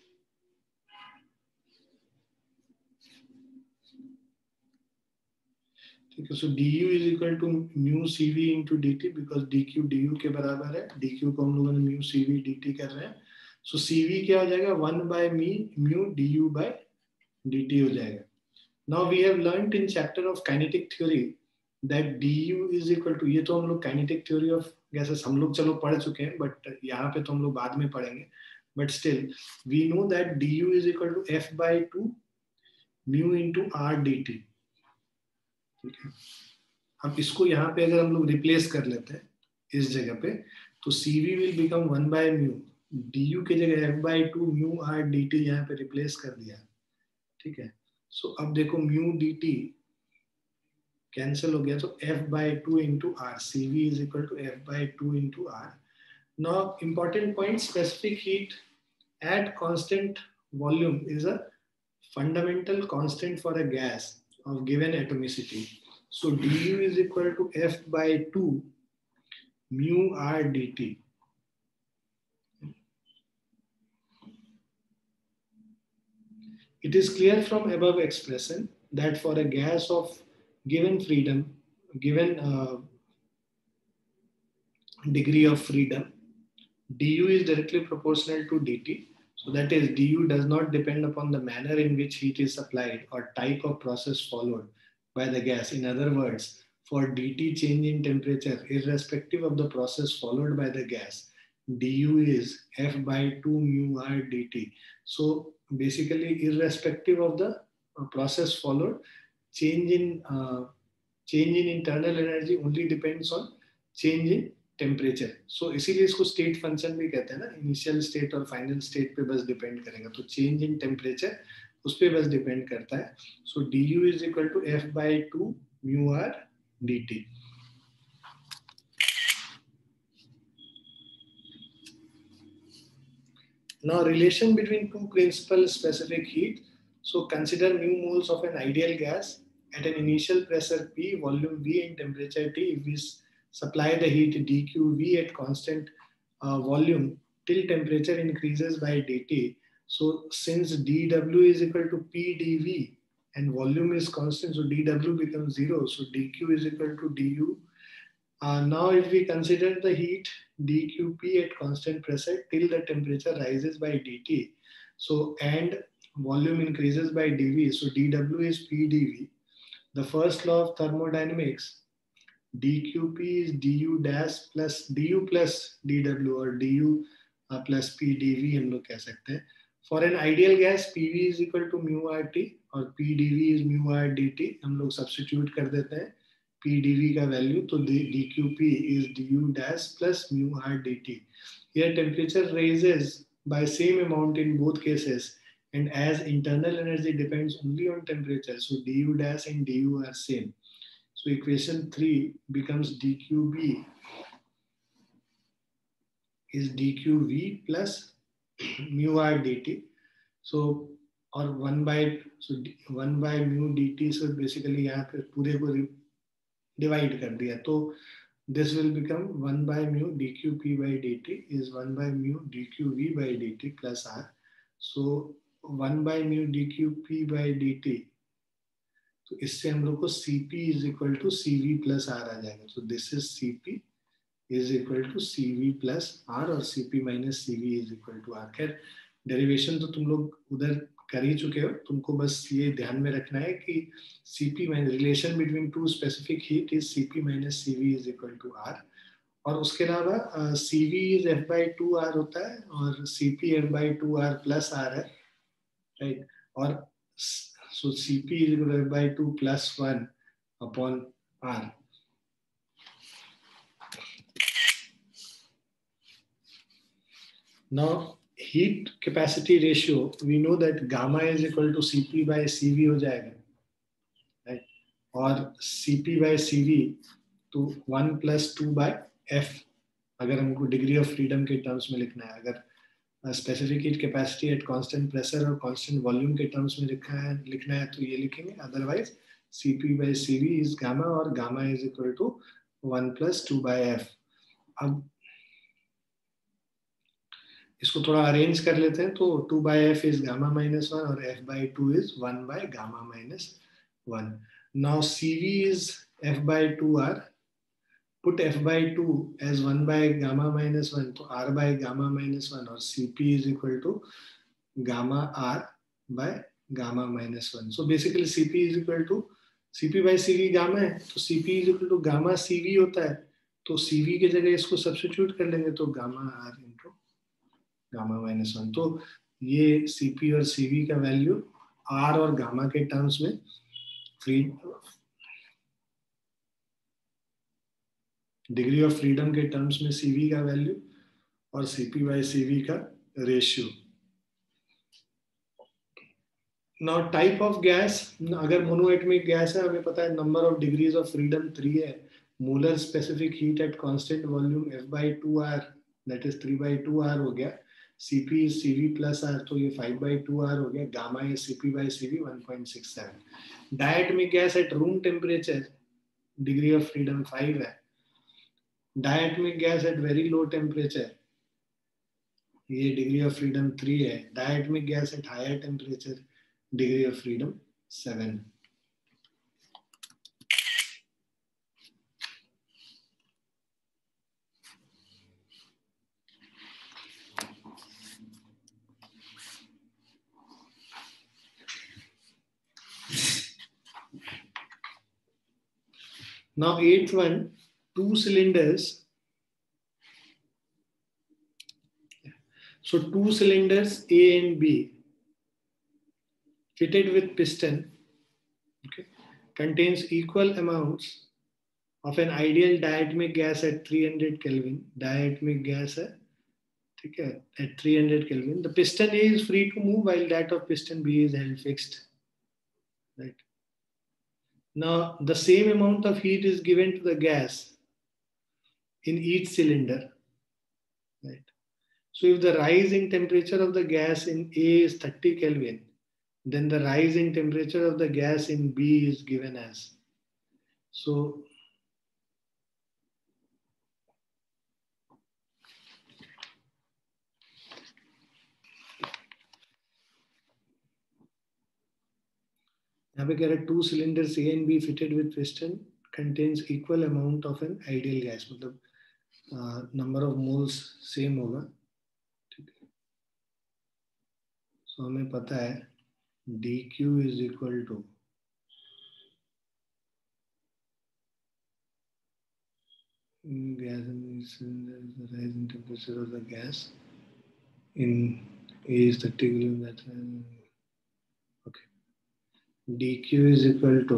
Speaker 1: Okay, so du is equal to mu C V into dt because dq du के बराबर है, dq को हम लोगों ने mu C V dt कर रहे हैं. So C V क्या हो जाएगा, one by mu mu du by dt हो जाएगा. Now we have learnt in chapter of kinetic theory that du is equal to, ये तो हम लोग kinetic theory of gases हम लोग चलो पढ़ चुके हैं, but यहाँ पे तो हम लोग बाद में पढ़ेंगे. But still we know that du is equal to f by two mu into r dt. Okay. अब इसको यहाँ पे अगर हम लोग रिप्लेस कर लेते हैं इस जगह पे, तो C V will become one by mu, du के जगह f by two mu r dt यहाँ पे रिप्लेस कर दिया. ठीक है, सो so, अब देखो mu dt कैंसिल हो गया, तो f by two into r, C V is equal to f by two into r. Now important point, specific heat at constant volume is a fundamental constant for a gas of given atomicity. So du is equal to f by two mu r dt. It is clear from above expression that for a gas of given freedom, given uh, degree of freedom, du is directly proportional to dt. So that is, du does not depend upon the manner in which heat is supplied or type of process followed by the gas. In other words, for dt change in temperature, irrespective of the process followed by the gas, du is f by two mu r dt. So basically, irrespective of the uh, process followed, change in uh, change in internal energy only depends on change in temperature. So इसीलिए इसको state function भी कहते हैं ना, initial state और final state पे बस depend करेगा. तो चेंज इन टेम्परेचर उस पे बस डिपेंड करता है. So du is equal to f by two mu R dt. Now relation between two principal specific heat. So consider mu moles of an ideal gas at an initial pressure P, volume V and temperature T. If we supply the heat dQV at constant uh, volume till temperature increases by dt. So since dW is equal to P dV and volume is constant, so dW becomes zero. So dQ is equal to du. Uh, now if we consider the heat dQp at constant pressure till the temperature rises by dt. So and volume increases by dV. So dW is P dV. The first law of thermodynamics, dQp is du dash plus du plus dW or du uh, plus P dV हम लोग कह सकते हैं. For an ideal gas, P V is equal to mu R T और P dV is mu R dt. हम लोग substitute कर देते हैं P dV का value, तो dQp is du dash plus mu R dt. Here temperature rises by same amount in both cases, and as internal energy depends only on temperature, so du dash and du are same. So equation three becomes dQb is dQv plus mu r dt. So or one by so one by mu dt. So basically यहाँ पे पूरे को divide कर दिया. तो this will become one by mu dQp by dt is one by mu dQv by dt plus r. So one by mu dQp by dt. तो इससे हम लोग को Cp is equal to Cv plus R आ जाएगा. So this is Cp is equal to Cv plus R और Cp minus Cv is equal to R. खैर derivation तो तुम लोग उधर कर ही चुके हो, तुमको बस ये ध्यान में रखना है कि Cp minus relation between two specific heat is Cp minus Cv is equal to R, और उसके अलावा Cv is F by two R होता है और Cp F by two R plus R है, राइट, और so Cp is equal to F by two plus one upon R. Now heat capacity ratio, we know that gamma is equal to Cp by Cv हो जाएगा, right? और Cp by Cv तो one plus two by F, अगर हमको degree of freedom के terms में लिखना है. अगर specific heat capacity at constant pressure और कांस्टेंट वॉल्यूम के टर्म्स में लिखना है लिखना है तो ये लिखेंगे, otherwise Cp by Cv is gamma और gamma is equal to one plus two by F. अब इसको थोड़ा अरेंज कर लेते हैं, तो two by F is gamma minus one और F by two is one by gamma minus one. Now C V is F by two R, put F by two as one by gamma minus one, तो R by gamma minus one, और C P is equal to gamma R by gamma minus one. So basically C P is equal to C P by C V gamma है, तो C P is equal to gamma C V होता है, तो सी we की जगह इसको substitute कर लेंगे, तो gamma R into gamma minus one. तो ये Cp और Cv का वैल्यू R और गामा के टर्म्स में, फ्री डिग्री ऑफ फ्रीडम के टर्म्स में Cv का वैल्यू और Cp बाय Cv का ratio. Now type of gas, अगर मोनोएटमिक गैस है, हमें पता है number of degrees of freedom three है, molar specific heat at constant volume F by two R, that is three by two R हो गया. Cp is Cv plus R, तो ये फाइव बाई टू आर हो गया. Gamma is Cp by Cv one point six seven. Diatomic gas at room temperature degree of freedom five है. Diatomic gas at very low temperature, ये degree of freedom three है. Diatomic gas at higher temperature degree of freedom seven. Now eighth one, two cylinders. So two cylinders A and B fitted with piston, okay, contains equal amounts of an ideal diatomic gas at three hundred Kelvin. Diatomic gas है, ठीक है, at three hundred Kelvin. The piston A is free to move while that of piston B is held fixed, right? Now the same amount of heat is given to the gas in each cylinder, right? So if the rise in temperature of the gas in A is thirty Kelvin, then the rise in temperature of the gas in B is given as. So यहाँ पे कह रहा है two cylinders A and B fitted with piston contains equal amount of an ideal gas, मतलब number of moles same होगा, ठीक है. So हमें पता है D Q is equal to gas rising temperature of the gas in A is thirty Kelvin, that's okay. dq is equal to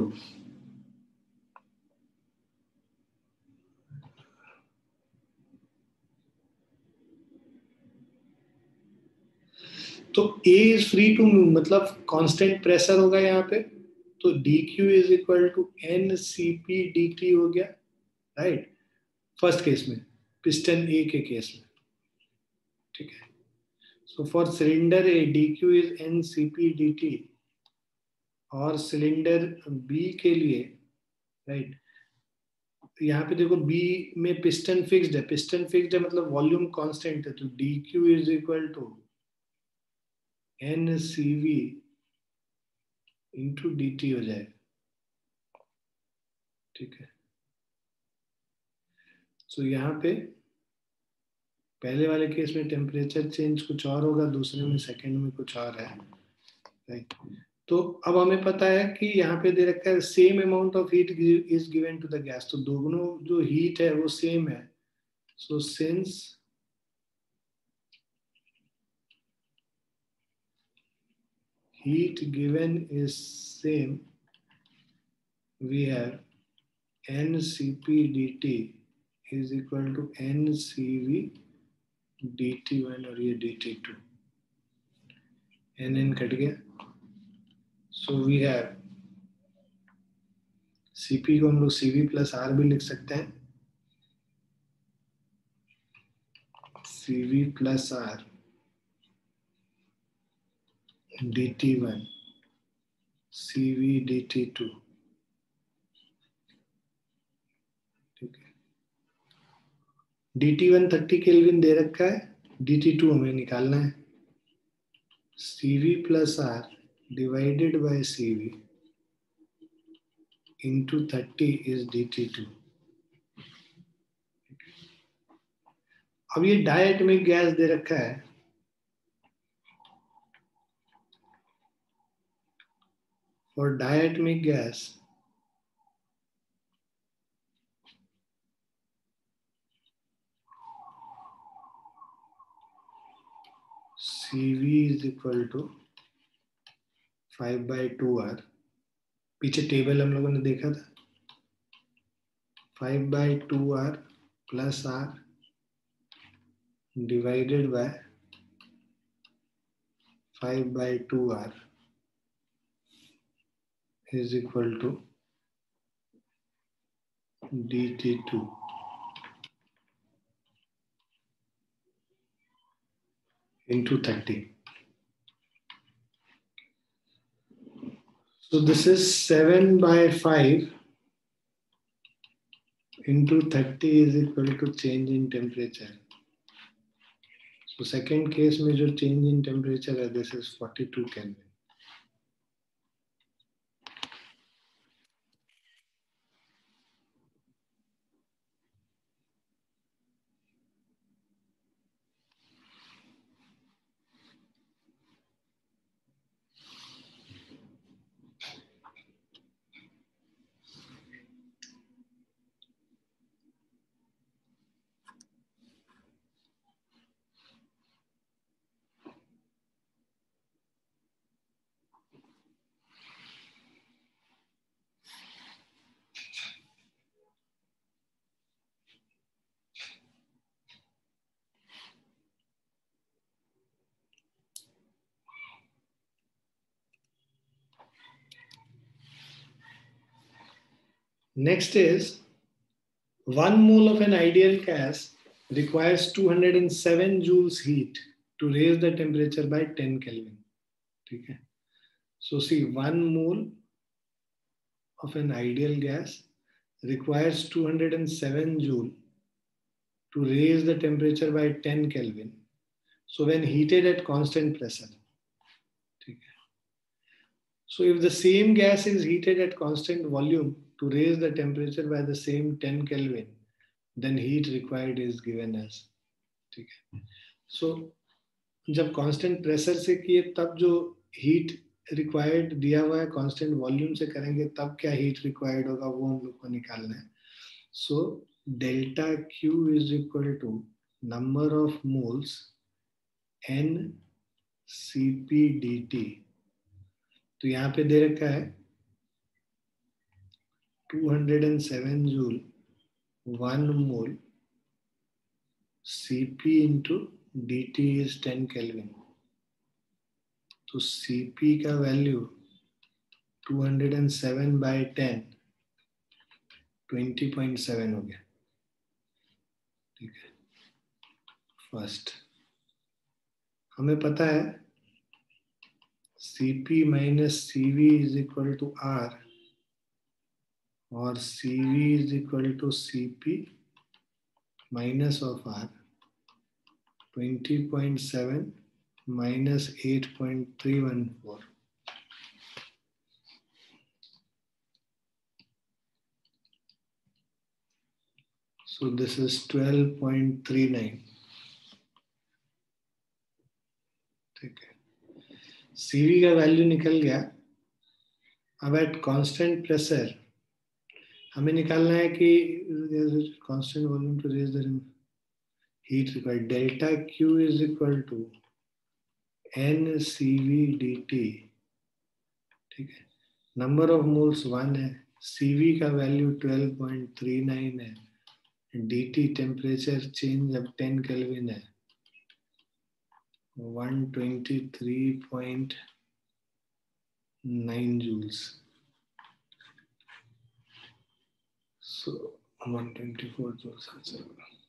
Speaker 1: तो A is free to move, मतलब constant pressure होगा यहाँ पे, तो dq is equal to n cp dt हो गया, right. First case में, piston A के केस में, ठीक है. So for cylinder A dq is n cp dt, और सिलेंडर B के लिए, राइट, यहाँ पे देखो B में पिस्टन फिक्स्ड है, पिस्टन फिक्स्ड है मतलब वॉल्यूम कांस्टेंट है, तो dq is equal to n cv into dt हो जाएगा, ठीक है. सो so, यहाँ पे पहले वाले केस में टेम्परेचर चेंज कुछ और होगा, दूसरे में सेकंड में कुछ और है. राइट। तो अब हमें पता है कि यहाँ पे दे रखा है same amount of heat is given to the gas, तो दोनों जो हीट है वो सेम है। So since heat given is same, we have N C P dt is equal to N C V dt one और ये dt two, N N cut गया। So we have C P को हम लोग C V plus R भी लिख सकते हैं, C V plus R dt one C V dt two, ठीक है। dt वन थर्टी केल्विन दे रखा है, dt टू हमें निकालना है। C V plus R divided by C V into thirty is dt two. अब ये डायटोमिक गैस दे रखा है, for diatomic gas C V is equal to five by two R, पीछे टेबल हम लोगों ने देखा था, five by two R plus R divided by five by two R is equal to dt two. into thirty. So this is seven by five into thirty is equal to change in temperature. So second case में जो change in temperature है, this is forty two Kelvin. Next is one mole of an ideal gas requires two hundred seven joules heat to raise the temperature by ten Kelvin. ठीक है। So see, one mole of an ideal gas requires two hundred seven joule to raise the temperature by ten Kelvin. So when heated at constant pressure. ठीक है। So if the same gas is heated at constant volume to raise the temperature by the same ten Kelvin, then heat required is given as, ठीक है। So जब constant pressure से किए तब जो heat required दिया हुआ है, constant volume से करेंगे तब क्या heat required होगा वो हम लोग को निकालना है। So delta Q is equal to number of moles N C P dt। तो यहाँ पे दे रखा है two hundred seven joule one mole Cp into dt is ten Kelvin। तो Cp का value two hundred seven by ten twenty point seven हो गया। ठीक है। फर्स्ट हमें पता है Cp minus Cv is equal to R और Cv is equal to Cp minus of R, twenty point seven minus eight point three one four. So this is twelve point three nine. ठीक है। C V का value निकल गया। अब eight constant pressure हमें निकालना है कि constant volume to raise the heat required, delta Q is equal to N C V D T. ठीक है, नंबर ऑफ मोल्स वन है, सीवी का value twelve point three nine है, dt टेम्परेचर चेंज अब टेन केल्विन है, one twenty three point nine joules. So one twenty-four joules answer.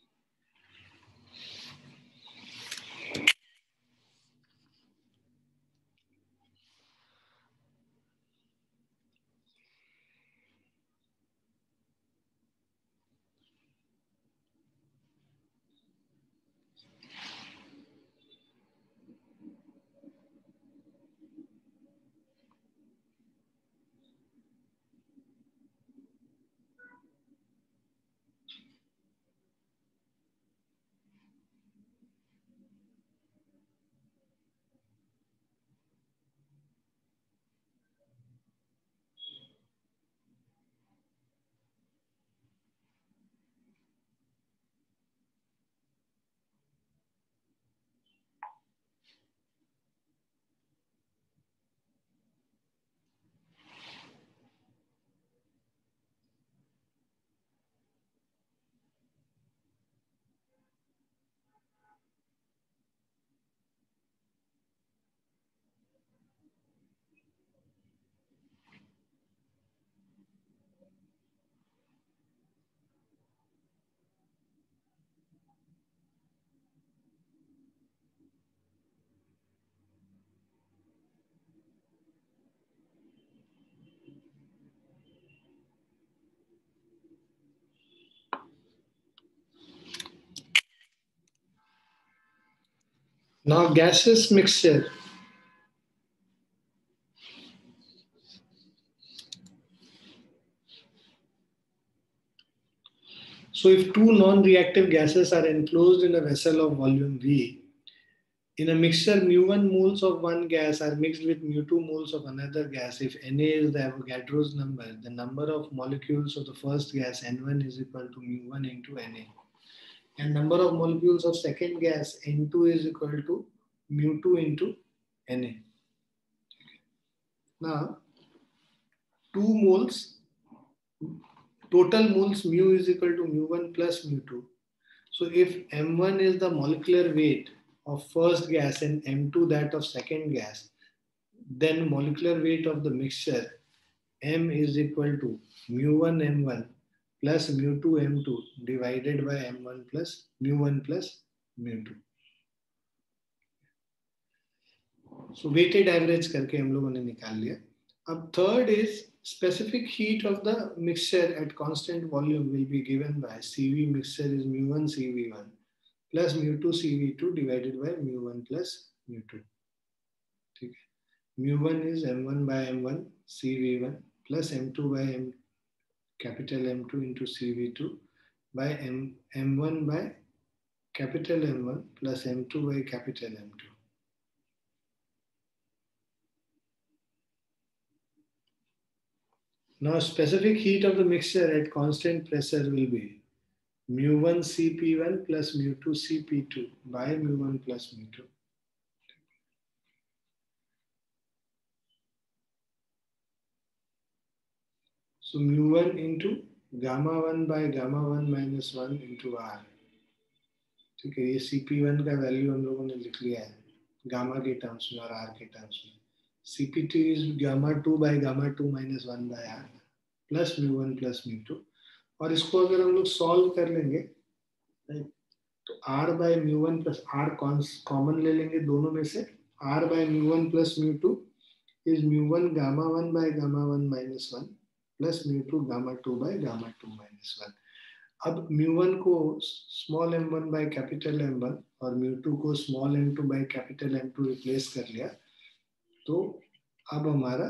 Speaker 1: Now gaseous mixture. So if two non-reactive gases are enclosed in a vessel of volume V, in a mixture mu one moles of one gas are mixed with mu two moles of another gas. If Na is the Avogadro's number, the number of molecules of the first gas N one is equal to mu one into Na. And number of molecules of second gas N two is equal to mu two into Na. Now, two moles, total moles mu is equal to mu one plus mu two. So if M one is the molecular weight of first gas and M two that of second gas, then molecular weight of the mixture M is equal to mu one M one plus mu two M two divided by M one plus mu one plus mu two. So weighted average करके हम लोगों ने निकाल लिया. अब third is specific heat of the mixture at constant volume will be given by C V mixture is mu one C V one plus mu two C V two divided by mu one plus mu two. ठीक है. mu one is M one by M one C V one plus M two by M capital M two into C V two by M, M1 by capital M one plus M two by capital M two. Now specific heat of the mixture at constant pressure will be mu one C P one plus mu two C P two by mu one plus mu two. So mu one into gamma one by gamma one minus one into R. ठीक है, ये C P one का वैल्यू हम लोगों ने लिख लिया है गामा के टर्म्स में और R के टर्म्स में. C P two is gamma two by gamma two minus one by R plus mu one plus mu two. और इसको अगर हम लोग सॉल्व कर लेंगे तो R by mu one plus R common ले लेंगे दोनों में से. R by mu one plus mu two is mu one gamma one by gamma one minus one plus mu two gamma two by gamma two minus one. अब mu one को small m one by capital M one और mu two को small m two by capital M two replace कर लिया तो अब हमारा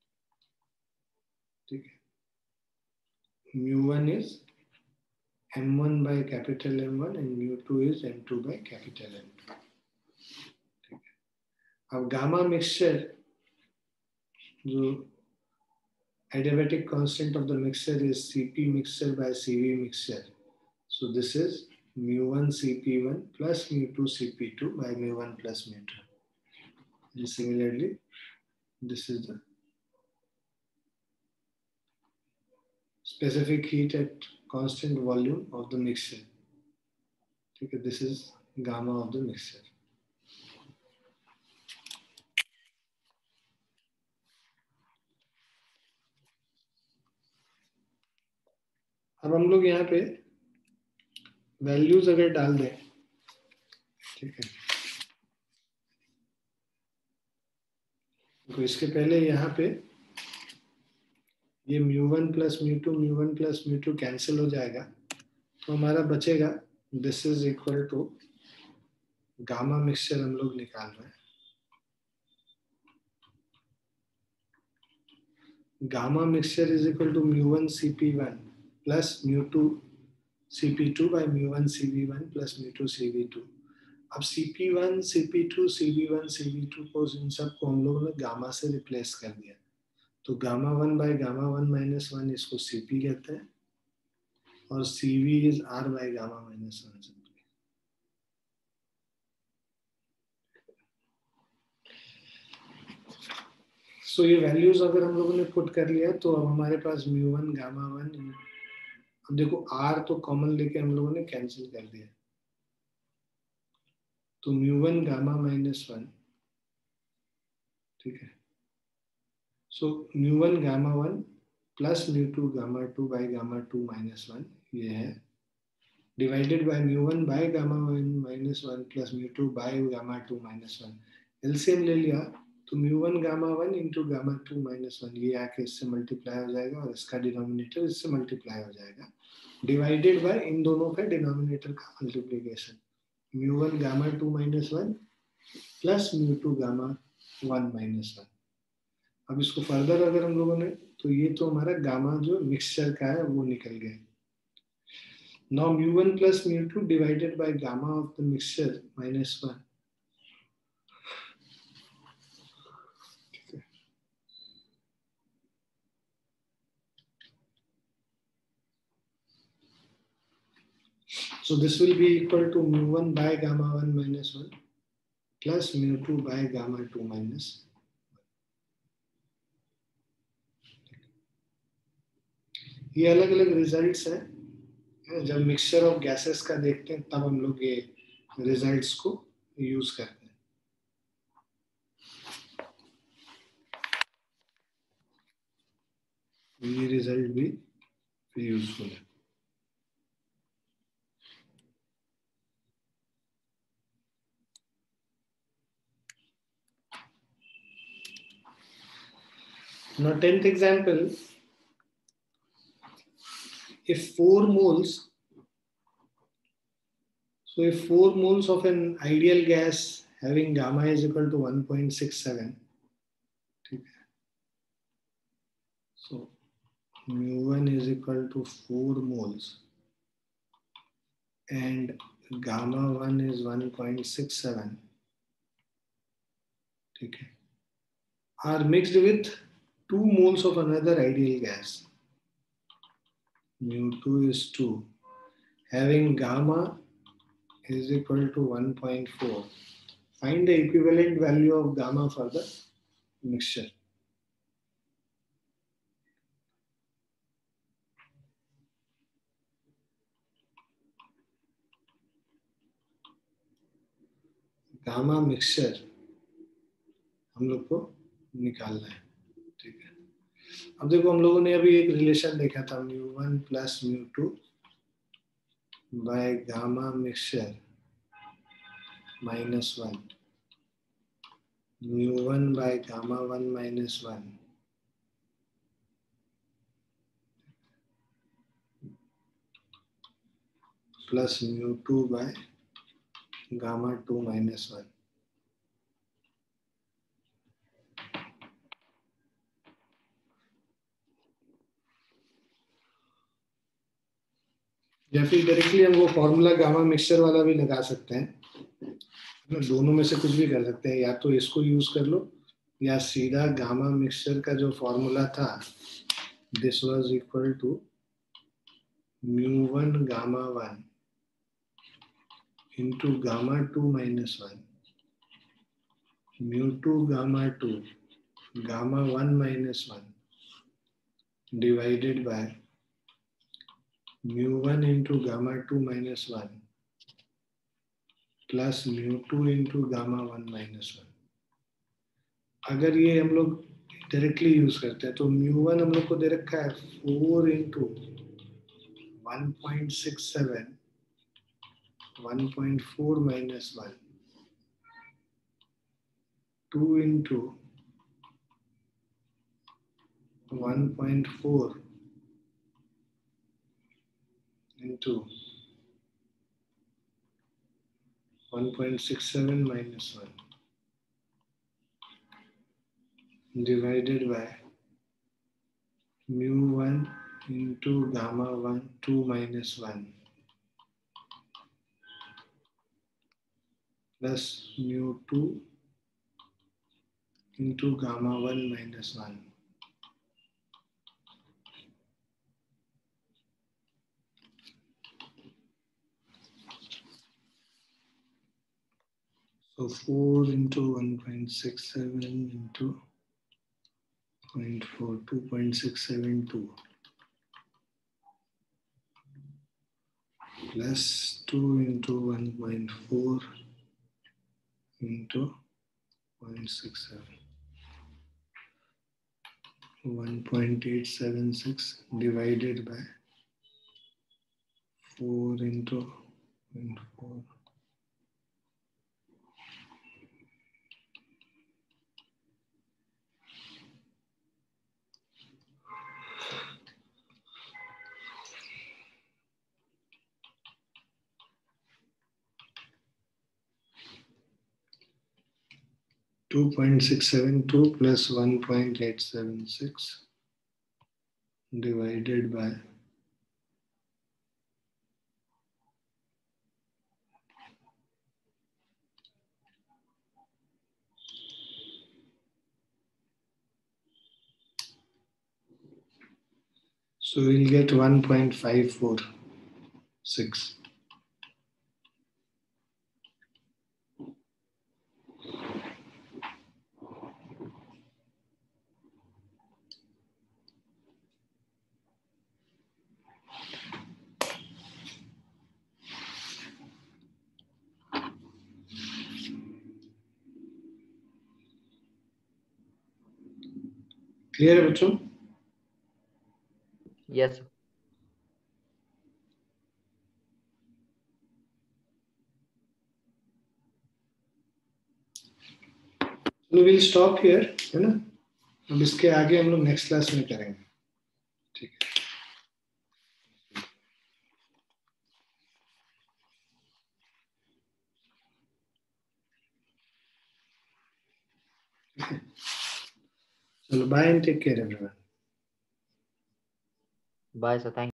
Speaker 1: ठीक है mu one is M one by capital M one and mu two is M two by capital M two. ठीक है. अब गामा मिक्सचर जो adiabatic constant of the mixture is Cp mixture by Cv mixture. So this is mu one C P one plus mu two C P two by mu one plus mu two. And similarly, this is the specific heat at constant volume of the mixture. Okay, this is gamma of the mixture. अब हम लोग यहाँ पे values अगर डाल दें, ठीक है, तो इसके पहले यहाँ पे ये mu one plus mu two mu one plus mu two cancel हो जाएगा, तो हमारा बचेगा this is equal to gamma mixture हम लोग निकाल रहे हैं. Gamma mixture is equal to mu one C P one plus mu two C P two by mu one C V one plus mu two C V two. अब C P one C P two C V one C V two को इन सब को हम लोगों ने gamma से replace कर दिया, तो gamma one by gamma one minus one इसको सी पी कहते हैं और C V is R by gamma minus one. So ये वैल्यूज अगर हम लोगों ने पुट कर लिया तो अब हमारे पास म्यू वन गामा वन, अब देखो आर तो कॉमन लेके हम लोगों ने कैंसिल कर दिया, तो mu one gamma minus one, ठीक है. So mu one gamma one plus mu two gamma two by gamma two minus one ये है, divided by mu one by gamma one minus one plus mu two by gamma two minus one. LCM ले लिया तो mu one gamma one into gamma two minus one ये आके इससे multiply हो जाएगा और इसका डिनोमिनेटर इससे मल्टीप्लाई हो जाएगा, डिवाइडेड बाय इन दोनों का डिनोमिनेटर का multiplication, mu one gamma two minus one plus mu two gamma one minus one. अब इसको फर्दर अगर हम लोगों ने, तो ये तो हमारा गामा जो मिक्सचर का है वो निकल गया. Now mu one plus mu two divided by gamma of the mixture minus one. So this will be equal to mu one by gamma one minus one plus mu two by gamma two minus one. ये अलग अलग results हैं, जब mixture of gases का देखते हैं तब हम लोग ये रिजल्ट्स को यूज करते हैं. ये रिजल्ट भी यूजफुल है. Now tenth example, if four moles, so if four moles of an ideal gas having gamma is equal to one point six seven, so mu one is equal to four moles and gamma one is one point six seven, okay, are mixed with two moles of another ideal gas, mu two is two, having gamma is equal to one point four. Find the equivalent value of gamma for the mixture. Gamma mixture हम लोग को निकालना है, ठीक है. अब देखो हम लोगों ने अभी एक रिलेशन देखा था, mu one plus mu two by gamma mixture minus one, mu one by gamma one minus one plus mu two by gamma two minus one. या फिर डायरेक्टली हम वो फॉर्मूला गामा मिक्सचर वाला भी लगा सकते हैं. दोनों में से कुछ भी कर सकते हैं, या तो इसको यूज कर लो या सीधा गामा मिक्सचर का जो फॉर्मूला था, this was equal to mu one gamma one into gamma two minus one mu two gamma two gamma one minus one divided by mu one into gamma two minus one plus mu two into gamma one minus one. अगर ये हम लोग directly use करते हैं तो mu one हम लोग को दे रखा है four into one point six seven one point four minus one two into one point four into one point six seven minus one divided by mu one into gamma one two minus one plus mu two into gamma one minus one. So four into one point six seven into zero point four, two point six seven two plus two into one point four into zero point six seven. one point eight seven six divided by four into zero point four. two point six seven two plus one point eight seven six divided by so we'll get one point five four six. Clear, बच्चों?
Speaker 2: Yes.
Speaker 1: So we'll stop here, है ना? अब इसके आगे हम लोग next class में करेंगे, ठीक है? चलो, bye and take care everyone.
Speaker 2: Bye, sir. Thank you.